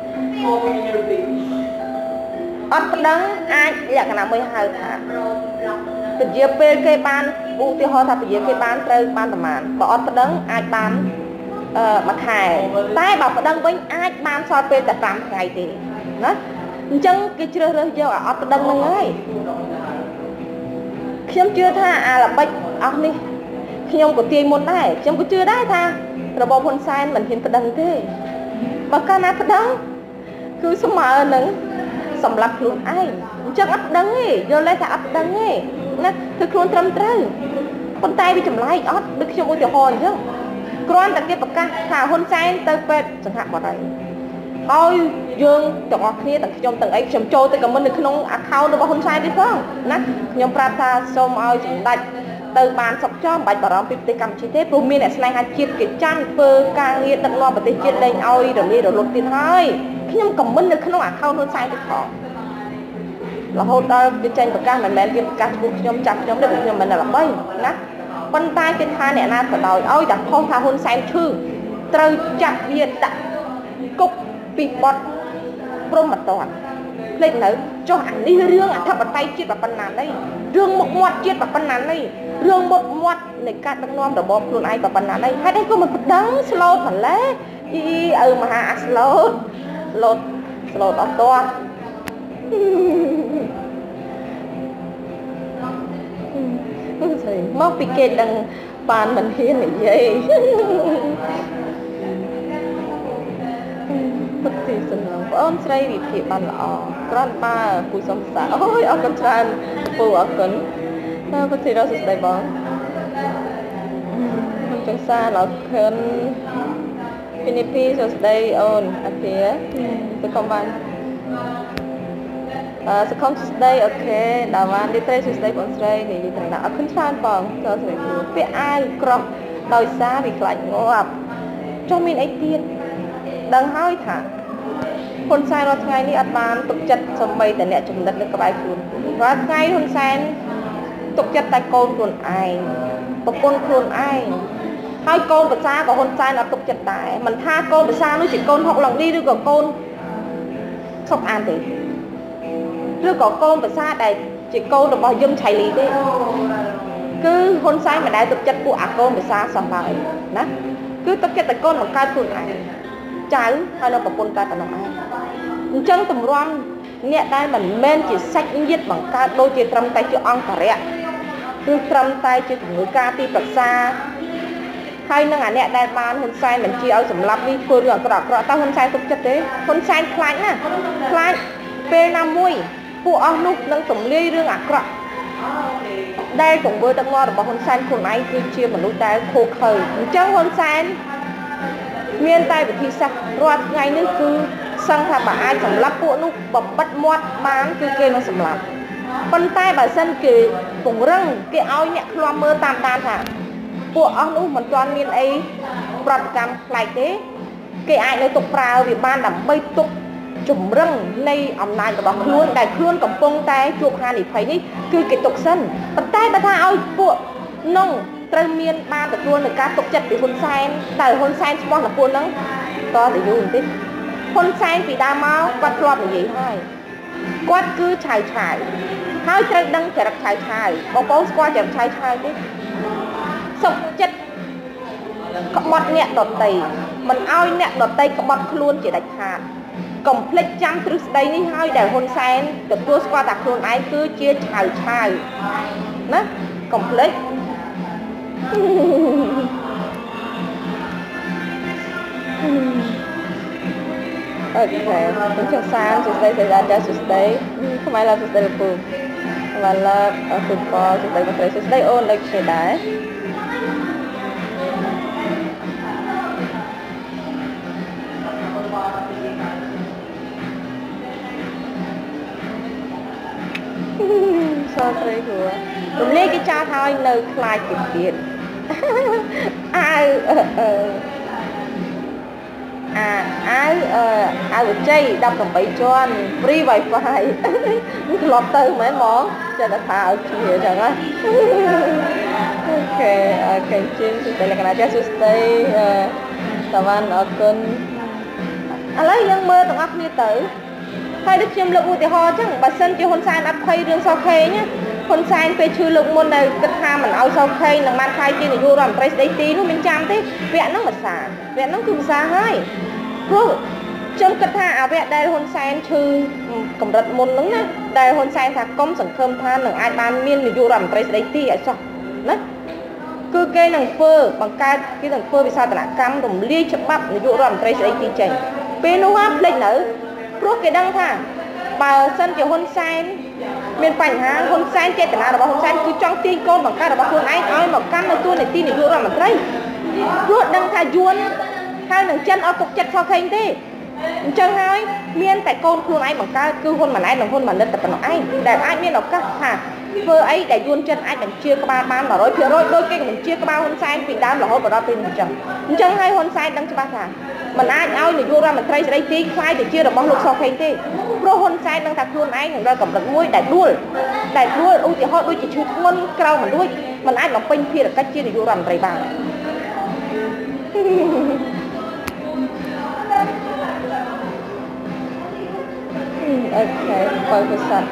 A: អត់ប្តឹងអាចលក្ខណៈមួយហៅថាពជាពេលគេបានឧទាហរណ៍ថាពជាគេបានត្រូវបានប្រមាណបើអត់ប្តឹងអាចបានមួយខែតែបើប្តឹងវិញអាចបានសល់ពេលតែ5ថ្ងៃទេណាអញ្ចឹងគេជ្រើសរើសយកឲ្យអត់ប្តឹងហ្នឹងហើយខ្ញុំជឿថាអាល្បិចអស់នេះខ្ញុំក៏ទាយមុនដែរខ្ញុំក៏ជឿដែរថារបបហ៊ុនសែនមិនហ៊ានប្តឹងទេបើកាលណាប្តឹងគឺស្មើនឹងសម្រាប់ខ្លួនឯងអញ្ចឹងអត់ប្តឹងទេយល់ទេថាអត់ប្តឹងទេណាគឺខ្លួនត្រឹមត្រូវប៉ុន្តែវាចម្លែកអត់ដូចខ្ញុំឧទាហរណ៍អញ្ចឹងគ្រាន់តែគេប្រកាសថាហ៊ុនសែនទៅពេទ្យសង្ហបុរីហើយយើងទាំងអស់គ្នាទាំងខ្ញុំទាំងអីខ្ញុំចូលទៅខមមិននៅក្នុង account របស់ហ៊ុនសែននេះផងណាខ្ញុំប្រាប់ថាសូមឲ្យសម្ដេចទៅបានសុខចោលមិនបាច់បារម្ភពីប្រទេសកម្ពុជាទេព្រោះមានអ្នកស្នេហាជាតិគេចាំធ្វើការងារដឹកនាំប្រទេសជាតិលែងឲ្យរលាយរលត់ទៀតហើយខ្ញុំខមមិននៅក្នុង account ហ៊ុនសែនទៀតផងរហូតដល់វាចេញប្រកាសមិនមែនវាប្រកាសឈ្មោះខ្ញុំចាប់ខ្ញុំទេខ្ញុំមិនល្បីណាប៉ុន្តែគេថាអ្នកណាក៏ដោយឲ្យតែផុសថាហ៊ុនសែនឈឺត្រូវចាប់វាដាក់គុកពីបត់ព្រមអត់តន់ភ្លេចនៅចុះអានេះរឿងអធិបតេយ្យជាតិប៉ុណ្ណានេះរឿងមុខមាត់ជាតិប៉ុណ្ណានេះរឿងមុខមាត់នៃការដឹកនាំរបបខ្លួនឯងប៉ុណ្ណានេះហេតុអីក៏មិនប្តឹងស្លូតម្លេះអ៊ីឪមហាអាស្លូតអត់តោះមកពីគេដឹងបានមិនហ៊ាននិយាយពុតទីសំឡងបងអូនស្រីវិភាគបានល្អក្រនបើពូសុំសាអូយអរគុណច្រើនពូអរគុណពុតទីរកសួស្ដីបងខ្ញុំចង់សារអរគុណពីនេះពីសួស្ដីអូនអាភាទៅកុំបានសង្គមសួស្ដីអូខេដល់បាននេះទេសួស្ដីបងស្រីនិយាយទាំងអរគុណច្រើនបងសួស្ដីពាក់អាវក្រោះដោយសារវាខ្លាចងាប់ចុះមានអីទៀតដឹងហើយថាហ៊ុនសែនរាល់ថ្ងៃនេះអត់បានទុកចិត្តសម្បីតែអ្នកចំណិតនៅក្បែរខ្លួនរាល់ថ្ងៃហ៊ុនសែនទុកចិត្តតែកូនខ្លួនឯងប្រពន្ធខ្លួនឯងហើយកូនប្រសាក៏ហ៊ុនសែនអត់ទុកចិត្តដែរមិនថាកូនប្រសានោះជាកូនហុកឡង់ឌីឬក៏កូនសុកអានទេឬក៏កូនប្រសាដែលជាកូនរបស់យឹមឆៃលីទេគឺហ៊ុនសែនមិនដែលទុកចិត្តពួកអាកូនប្រសាសោះឡើយណាគឺទុកចិត្តតែកូនបង្កើតខ្លួនឯងចៅហើយនៅប្រពន្ធតែប៉ុណ្ណោះឯង chân tầm ron nè đây mình men chỉ sách nhiệt bằng ca đôi chỉ trầm tay chỉ on cả rẹ cứ trầm tay chỉ người ca ti bạc xa hay năng ảnh nè đây ban hôn sai mình chỉ ở sầm lấp đi phơi rồi cọ tao hôn sai tục chất đấy hôn sai khai nè khai p 5 mũi phụ ông lúc nâng tầm ly riêng cọ đây cũng với tầng ngon của hôn sai của này cứ chia một lúc tay khô khởi chân hôn sai miền tây bị thi sắc rồi ngàyนึงคือsang thà bà ai sầm lấp phụ lúc bập bắt mót bán cứ kêu nó sầm lấp bên tay bà sân kì cũng răng cái áo nhẹ loa mơ tam tan thà phụ ông lúc mình toàn miền ấy bật cam lại thế cái ai nơi tục prao vì ban làm bay tục chủng răng nay ông này của bọc luôn đại luôn cầm pông tay chuột hai thì thấy đi cứ cái tục sân bên tay bà tha ơi phụ nông trân miền ba tập luôn được cá tục chặt bị hôn sai tại hôn sai món là phụ nắng to thì dùng tí hôn sai vì đa máu quạt lọt là gì thôi quạt cứ chài hai trái đăng chả đặt chài bóng bóng qua chả chài tí sọc chất có bọt nhẹ đọt tầy mình ao nhẹ đọt tầy có bọt luôn chỉ đặt hạt complete trăm từ đây ní hai để hôn sai được tua qua đặt luôn ai cứ chia chài nó complete ok cũng chẳng sao chúng ta sẽ ra cho chúng ta không phải là chúng ta là phù và là phù có chúng ta có thể chúng ta ôn lịch sử đấy sao thế hứa chúng lấy cái cha thôi nơi khai kịp tiền ai ai được chơi đập cầm bẫy cho anh free wifi lọt từ mấy món cho nó thả ở kia chẳng á ok ok trên đây là cái nào cho stay tạm ăn ở kênh lấy dân mơ tụi ấp như tử hay được chiêm lượng thì ho chắc bà sân cho hôn sai ấp khay riêng sau khay nhá hôn sai về chui lượng môn này cất ha mình ao sau khay là man khai trên là vô làm trái đấy tí nó mình chăm thế vẹn nó mà xả vẹn nó cũng xa hơi trong cất ha áo vẹn đây hôn sai chư cầm đặt môn nứng á đây hôn sai thà công sản khơm than là ai ban miên là vô làm trái đấy tí ở sao đó cứ cây nằng phơ bằng cái nằng phơ vì sao ta lại cam đồng ly chấm bắp là vô làm trái đấy tí chảy bên nó hấp lên nữa rốt cái đăng thà bà sân kiểu hôn sai miền Pành ha hôn sai chơi nào là hôn sai cứ trong tin con bằng cái là hôn anh ơi mà căn là tôi này tin này vô ra mà đây rốt đăng thà duôn hai lần chân ở cục chặt sau khen thế chân hai miền tại con khuôn anh bằng cái cứ hôn mà anh là hôn mà lên tập nó anh để ai miền đọc các hả vợ ấy để duôn chân anh mình chia có ba ban là rồi phía rồi đôi kia mình chia có ba hôn sai vì đám là hôn vào đó tin chân hai hôn sai đăng cho ba thà mình ai ơi này vô ra mình trai đây tí khai thì chưa được bóng lục sau khen thế pro hôn sai đang thật luôn anh ra cầm đặt mũi đại đuôi ưu thì họ đôi chỉ chụp ngon cao mà đuôi mình ai làm pin kia được cách chia thì vô ra mình trai bà ok coi cái sạch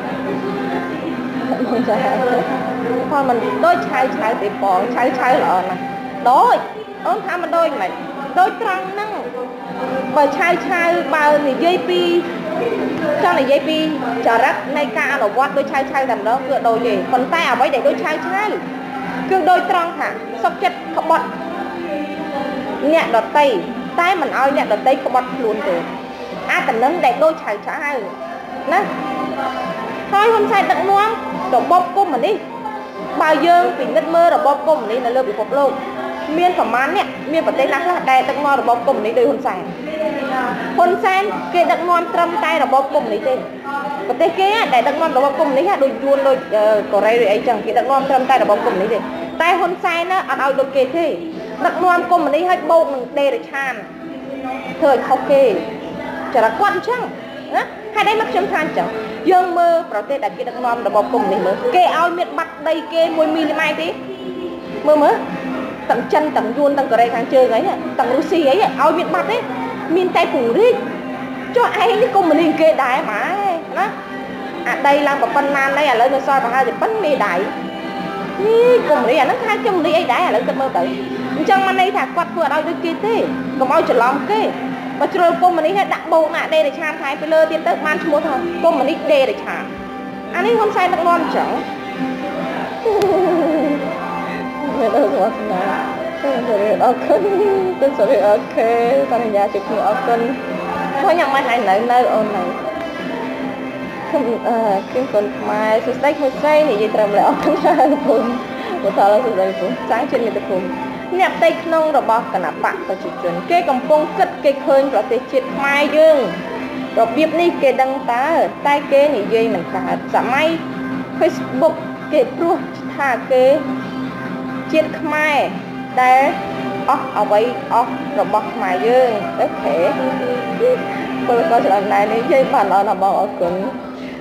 A: thôi mình đôi chai thì bỏ chai lọ nè đôi ôm tham mình đôi này đôi trăng năng và chai bao thì dây pi cho này dây pi chờ rắc nay ca nó quát đôi chai làm đó vừa đôi gì còn tay ở đấy để đôi chai cứ đôi trăng hả sóc chất không bật nhẹ đọt tay tay mình ơi nhẹ đọt tay không bật luôn từ tận nâng để đôi chai nè thôi hôm sai tận luôn đổ bóp cô mình đi bao giờ vì nước mơ đổ bóp cô mình đi là lơ bị phục luôn miên phẩm mán nè miên vật tây nắng là đè tận ngon đổ bóp cô mình đi đôi hôn sai kia tận ngon trâm tay đổ bóp cô mình đi tên vật tây kia để tận ngon đổ bóp cô mình đi đôi chuôn đôi cổ ray rồi ấy chẳng kia tận ngon trâm tay đổ bóp cô mình đi tay hôn sai nó ăn ao đôi kia thế tận ngon cô mình đi hết bông mình đè để chan thời ok chả là quan chăng hai đây mắc chấm than chẳng dương mơ bảo tê đặt kia đặt ngon là bọc cùng này mơ kê ao miệt mặt đây kê môi mi mai tí mơ tặng chân tặng vuông tặng cờ đây kháng chơi ấy tặng Lucy ấy ao miệt mặt ấy miên tay phủ đi cho ai cái cùng mình kê đái mà nó đây là một phân nan đây lấy nó soi vào hai thì bắn mê đái cùng đi nó hai chung đi ấy đái lấy cơn mơ tới trong mà đây thả quạt vừa đâu đôi kia thế còn ao trở lòng kê mà trôi cô mà đi hết đặt bộ nạ đây để chạm thái phải lơ tiền tới ban mua thôi cô mà đi đây để chạm anh ấy không sai được ngon chẳng người đâu rồi tôi sorry ok con nhà chụp nhiều cân có nhận mai hai nơi nơi ôn này không kim con mai số sách một giây thì gì trầm lại ông ra cùng một thằng là số giây cũng sáng trên người ta cùng nẹp tay nông rồi bọc cả nạp bạc và chỉ chuẩn cái cầm phong cất cái khơi rồi tới chết mai dương rồi biết đi cái đăng tá tay cái này dây mình cả giả may Facebook cái pro thà cái chết mai đây ở vậy rồi bọc mai dương đấy thế tôi có sự lần này này dây bàn ở bọc ở cứng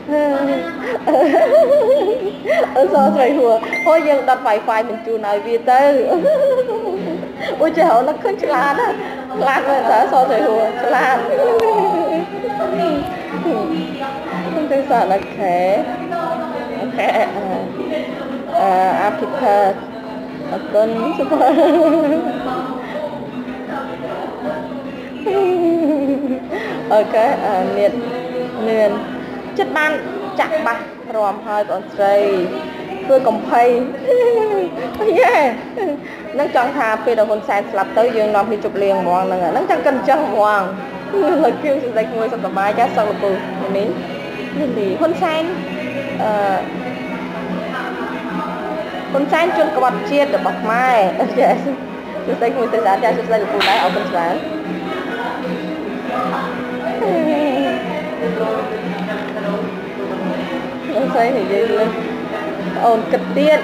A: sao vậy hùa thôi nhưng đặt phải mình chú nói vì tư ôi trời ơi nó cứ chữ lan á lan rồi sao sao vậy hùa chữ lan không thấy sợ là khẽ Africa con ok miền chất ban chặt bạc ròm hơi còn xây vừa cầm phay yeah nắng chọn thà phi đầu hôn sai slap tới dương nom đi chụp liền mòn là nắng chẳng cần chân mòn lời kêu sự dạy người xong cả bài giá sau là bù mình thì hôn sai hôn sai chôn cả bọc chia được bọc mai sự dạy người tự giá ra sự dạy bù đáy ở bên sáng xây thì dễ lên ổn kịch tiên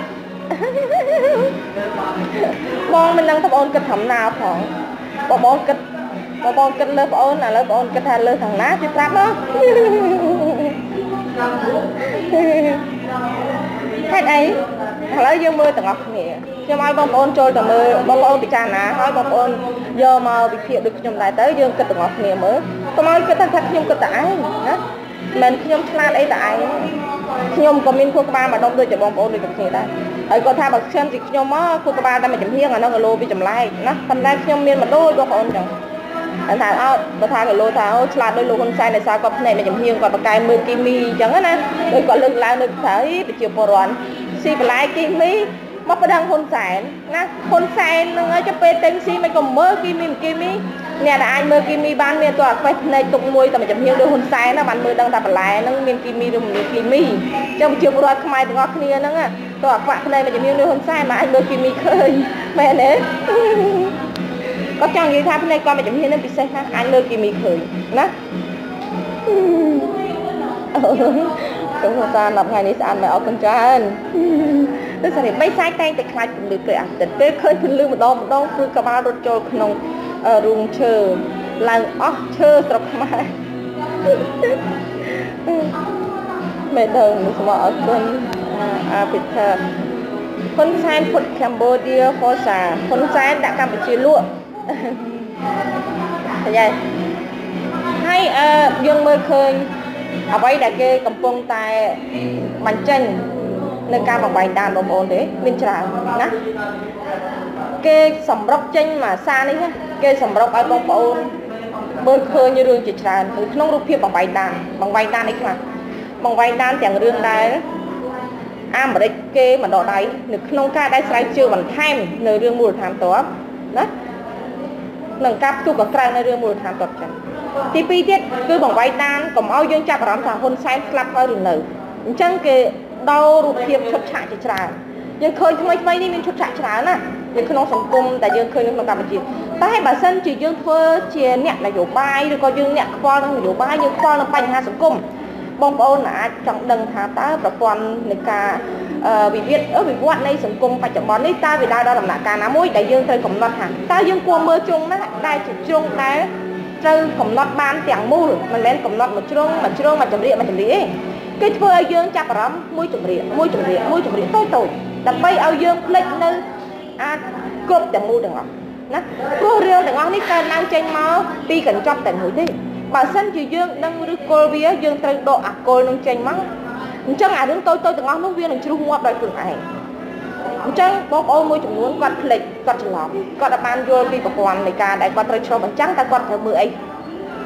A: mong mình đang tập ổn kịch thầm nào khoảng bỏ kịch lớp ổn là lớp ổn kịch hay lớp thằng nát chứ lắm đó hết ấy lấy dương mưa tầng ngọc nè cho mai bông ôn trôi tầng mưa bông ôn bị cha nà hỏi bông ôn giờ mà bị thiệt được nhầm lại tới dương kịch tầng ngọc nè mới có mai cái thật nhung kịch tại đó mình nhung chlan ấy tại nhung có min khu ba mà đông tôi chỉ bông ôn được như đây ở có tha bậc xem thì nhung á khu ba ta mà chấm hiên là nó lô bị chấm lại nó thành ra nhung miên mà đôi bông ôn chẳng anh thà có tha cái lô thà chlan đôi lô con sai này sao có này mà chấm hiên còn bậc cài 10 kimi chẳng á nè rồi còn lưng lại được thấy bị chiều bò ròn si phải lại kimi mất cái đăng hôn sản nè hôn sản nó cho pe tên si mấy còn mơ kimi nè là ai mơ kimi ban miền tòa phải này tụng môi tao mà chấm hiên đôi hôn sản nó bạn mơ đăng ta phải lại nó miền kimi rồi miền kimi trong chiều bò ròn không ai được ngọc kia nó à tòa quạ này mà chấm hiên đôi hôn sản mà anh mơ kimi khơi mẹ nè có chọn gì tha này con mà chấm hiên nó bị say ha anh mơ kimi khơi nè chúng ta lập ngày này ăn mà ở con trai tức là mấy sai tay để khai được cái ảnh tình cái khơi phần lương một đo cứ cả ba đôi trôi không rung chờ là chờ tập mai mẹ đầu mình sẽ ở con Africa con sai phật Cambodia khó xả con sai đã Campuchia luôn thế vậy hay dương mơ khơi ở đây là cái cầm phong tại bánh chanh nơi ca bằng bánh đàn bông ổn đấy bên trái nhá cái sầm róc chanh mà xa đấy nhá cái sầm róc ai bông ổn bơi khơi như đường chỉ tràn từ nông rục phía bằng bánh đàn đấy mà bằng bánh đàn chẳng đường đài am ở đây kê mà đỏ đáy được nông ca đây sai chưa bằng thêm nơi đường mùa tham tốt đó nâng cáp chụp ở trang nơi đường mùa tham tốt chẳng tí pi tiết cứ bằng vai đan còn ao dương chặt rắm thằng hôn sai slap hơi rừng nở chân cái đau ruột hiệp chốt chạy chỉ trà nhưng khơi mấy đi mình chốt chạy trà nè nhưng không sống cung tại dương khơi nó cầm gì ta hay bà sân chỉ dương thưa chia nhẹ là dỗ bay rồi coi dương nhẹ qua nó dỗ bay nhưng qua nó bành hai sống cung bông ôn là trọng đằng thả ta và quan này cả vì biết ở vì quán này sống cung phải chọn món này ta vì đau đó làm lại cả ná mũi đại dương thời cũng non hẳn ta dương qua mơ chung đó đại chỉ chung đấy trừ cầm nót ban tiếng mù mà lên cầm nót một chương mà chấm địa cái phơi dương chặt rắm mũi chấm địa tôi đập bay ao dương lệch nơi cướp tiếng mù đừng ngọc nè cô riêng đừng ngọc ní cần đang tranh máu đi cần chọc tiếng mũi đi bà sân chỉ dương đang đưa cô vía dương trừ độ cô đang tranh máu chẳng à đứng tôi đừng ngọc nó viên đừng chịu mua đời cường ảnh chẳng bóp ôi môi chúng muốn quạt lệch quạt lọc quạt ban vô đi vào quan này cả đại quạt trời cho bằng trắng ta quạt theo mưa ấy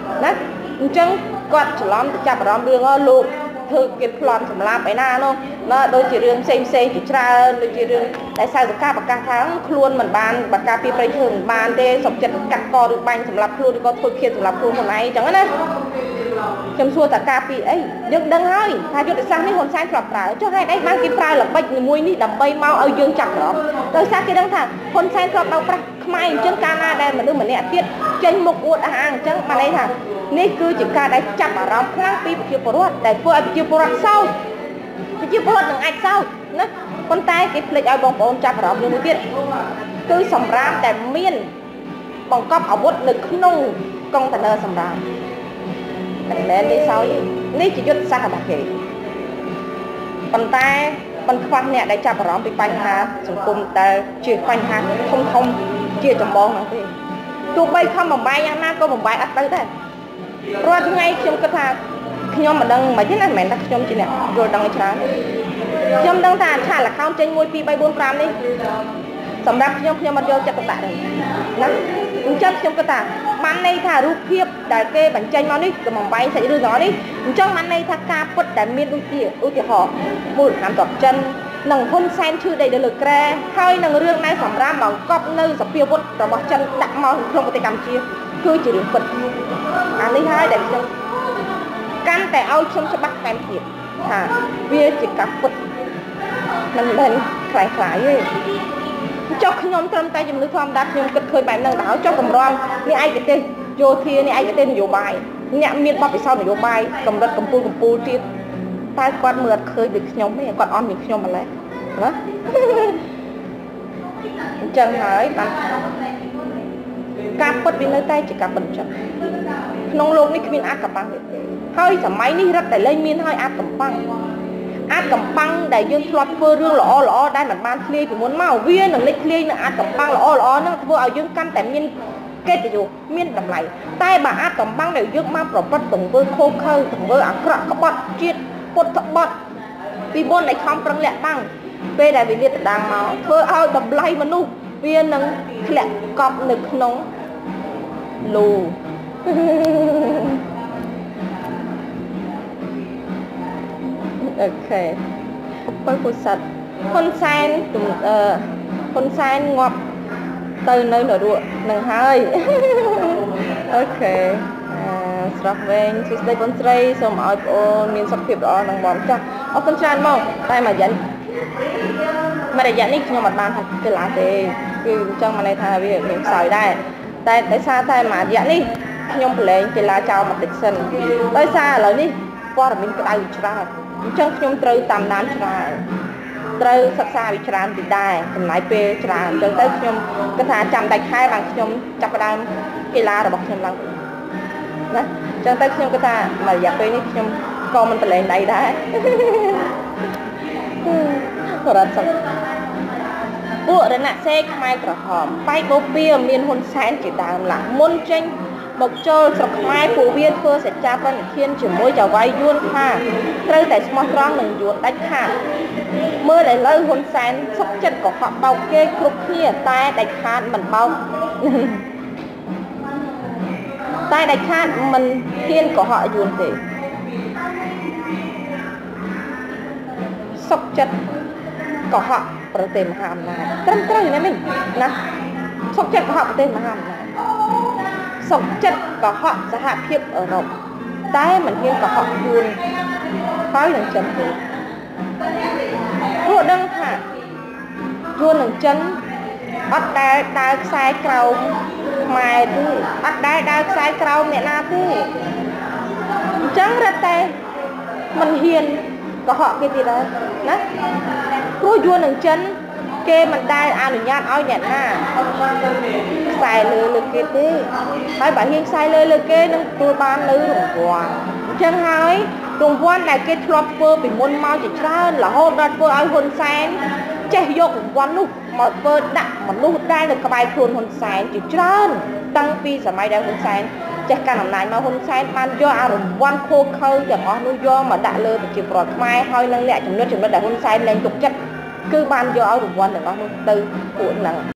A: ណាអញ្ចឹងគាត់ច្រឡំទៅចាប់អារម្មណ៍រឿងលោកធ្វើគេប្លន់សម្លាប់ឯណានោះណាដូចជារឿងផ្សេងជាច្រើនដូចជារឿងដែលសៅសកាប្រកាសថាខ្លួនមិនបានបកាពីប្រៃធ្វើមិនបានទេសុខចិត្តកាត់កឬបាញ់សម្លាប់ខ្លួនឬក៏ធ្វើឃាតសម្លាប់ខ្លួនខ្លួនឯងអញ្ចឹងណាខ្ញុំសួរតាការពីអីយើងដឹងហើយថាយុទ្ធសាស្ត្រនេះហ៊ុនសែនធ្លាប់ប្រើចុះហេតុអីបានគេប្រើល្បិចមួយនេះដើម្បីមកឲ្យយើងចាប់អារម្មណ៍ដោយសារគេដឹងថាហ៊ុនសែនធ្លាប់ដល់ប្រាស់ខ្មែរអញ្ចឹងកាលណាដែលមនុស្សម្នាក់ទៀតចេញមុខអួតអះអាងអញ្ចឹងបានន័យថានេះគឺជាការដែលចាប់អារម្មណ៍ខ្លាំងពីប្រជាពលរដ្ឋដែលធ្វើឲ្យប្រជាពលរដ្ឋសោកប្រជាពលរដ្ឋនឹងអាចសោកណាប៉ុន្តែគេភ្លេចឲ្យបងប្អូនចាប់អារម្មណ៍មួយទៀតគឺសម្រាប់តែមានបង្កប់អាវុធនៅក្នុងកុងតឺន័រសម្រាប់មិនមែននេះសោយនេះជាយុទ្ធសាស្ត្ររបស់គេប៉ុន្តែមិនខ្វះអ្នកដែលចាប់អារម្មណ៍ពីបញ្ហាសង្គមដែលជាបញ្ហាធំជាចម្បងហ្នឹងទេទោះបីខំបំបាយយ៉ាងណាក៏បំបាយអត់ទៅដែររាល់ថ្ងៃខ្ញុំគិតថាខ្ញុំមិនដឹងមិនទេណាមិនមែនថាខ្ញុំជាអ្នកយល់ដឹងច្រើនខ្ញុំដឹងថាឆាកល្ខោនចេញ1 2 3 4 5នេះសម្រាប់ខ្ញុំអត់យកចិត្តទុកដាក់ទេណាអញ្ចឹងខ្ញុំគិតថាបានន័យថារូបភាពដែលគេបញ្ចេញមកនេះក៏បំបីសាច់រឿងទាំងអស់នេះអញ្ចឹងបានន័យថាការពិតដែលមានដូចជាឧទាហរណ៍មូលដ្ឋានទ័ពចិននិងហ៊ុនសែនឈឺដីនៅលើក្រែហើយនឹងរឿងណែសម្រាប់បង្កប់នៅសភាវុធរបស់ចិនដាក់មកក្នុងប្រទេសកម្ពុជាគឺជារឿងពិតអានេះហើយដែលខ្ញុំកាន់តែឲ្យខ្ញុំច្បាស់ថែមទៀតថាវាជាការពិតមិនមែនខ្លាំងខ្លាយទេចុះខ្ញុំត្រឹមតែជំនឿធម្មតាខ្ញុំគិតឃើញបែបហ្នឹងដល់ចុះកម្រងនេះឯកទេសយោធានេះឯកទេសនយោបាយអ្នកមានបទពិសោធន៍នយោបាយកម្រិតកម្ពុជាទៀតតែគាត់មើលអត់ឃើញដូចខ្ញុំទេគាត់អន់មានខ្ញុំម្ល៉េះណាអញ្ចឹងហើយបានការពិតវានៅតែជាការពិតចឹងក្នុងโลกនេះគ្មានអាចកំបាំងទេហើយសម័យនេះរឹតតែលែងមានហើយអាចកំបាំងដែលយើងធ្លាប់ធ្វើរឿងល្អដែលមិនបានធ្លាយពីមុនមកវានឹងលេចធ្លាយនឹងអាចកំបាំងល្អហ្នឹងធ្វើឲ្យយើងកាន់តែមានកិត្តិយសមានតម្លៃតែបើអាចកំបាំងដែលយើងមកប្រព្រឹត្តទង្វើខុសខើទង្វើអាក្រក់ក្បត់ជាតិពុតក្បត់ពីមុនដែលខំប្រឹងលាក់បាំងពេលដែលវាលាតត្រដាងមកធ្វើឲ្យតម្លៃមនុស្សវានឹងធ្លាក់កប់នៅក្នុងលូអូខេពុទ្ធពុទ្ធសាសហ៊ុនសែនហ៊ុនសែនងាប់ទៅនៅនរកនឹងហើយអូខេស្រស់វែងសួស្ដីបងស្រីសូមឲ្យបងអូនមានសុខភាពល្អនឹងបងចាស់អរគុណច្រើនមកតែមួយរយៈនេះខ្ញុំអត់បានហាត់កីឡាទេគឺអញ្ចឹងមកន័យថាវាមានខ្សោយដែរតែដោយសារតែមួយរយៈនេះខ្ញុំប្រឡែងកីឡាចោលបន្តិចសិនដោយសារឥឡូវនេះព័ត៌មានក្តៅច្រើនអញ្ចឹងខ្ញុំត្រូវតាមដានច្រើនត្រូវសិក្សាវិច្រើនពីដែរចំណាយពេលច្រើនអញ្ចឹងទៅខ្ញុំគិតថាចាំដាច់ខែបានខ្ញុំចាប់ផ្ដើមកីឡារបស់ខ្ញុំឡើងណាអញ្ចឹងទៅខ្ញុំគិតថាមួយរយៈពេលនេះខ្ញុំក៏មិនប្រឡែងដៃដែររត់សុខពួករណសេកខ្មែរក្រហមបែកបូព៌ាមានហ៊ុនសែនជាដើមឡាមុនចេញមកចូលស្រុកខ្មែរពួកវាធ្វើសច្ចាប្រណិធានជាមួយចៅវាយយួនថាត្រូវតែស្មោះត្រង់នឹងយួនដាច់ខាតមើលឥឡូវហ៊ុនសែនសុខចិត្តកុហកបោកគេគ្រប់គ្នាតែដាច់ខាតមិនបោកតែដាច់ខាតមិនហ៊ានកុហកយួនទេសុខចិត្តកុហកប្រទេសមហាអំណាចត្រឹមត្រូវណាមិញណាសុខចិត្តកុហកប្រទេសមហាអំណាចសុខចិត្តកុហកសហភាពអឺរ៉ុបតែមិនហ៊ានកុហកយួនហើយនឹងចិនទេព្រោះដឹងថាយួននឹងចិនអត់ដែលដើរខ្សែក្រោមខ្មែរទេអត់ដែលដើរខ្សែក្រោមអ្នកណាទេអញ្ចឹងរត់តែមិនហ៊ានកុហកគេទៀតដែរណាព្រោះយួននឹងចិនគេមិនដែលអនុញ្ញាតឲ្យអ្នកណាខ្សែលើគេទេហើយបើហ៊ានខ្សែលើគេនឹងទទួលបាននៅរង្វាន់អញ្ចឹងហើយរង្វាន់ដែលគេធ្លាប់ធ្វើពីមុនមកជាច្រើនរហូតដល់ធ្វើឲ្យហ៊ុនសែនចេះយករង្វាន់នោះមកធ្វើដាក់មនុស្សដែលនៅក្បែរខ្លួនហ៊ុនសែនជាច្រើនតាំងពីសម័យដែលហ៊ុនសែនចេះកាន់អំណាចមកហ៊ុនសែនបានយកអារង្វាន់ខូខើទាំងអស់នោះយកមកដាក់លើប្រជាពលរដ្ឋខ្មែរហើយនឹងអ្នកចំណុចដែលហ៊ុនសែនលែងទុកចិត្តគឺបានយកឲ្យរង្វាន់ទាំងអស់នោះទៅពួកហ្នឹង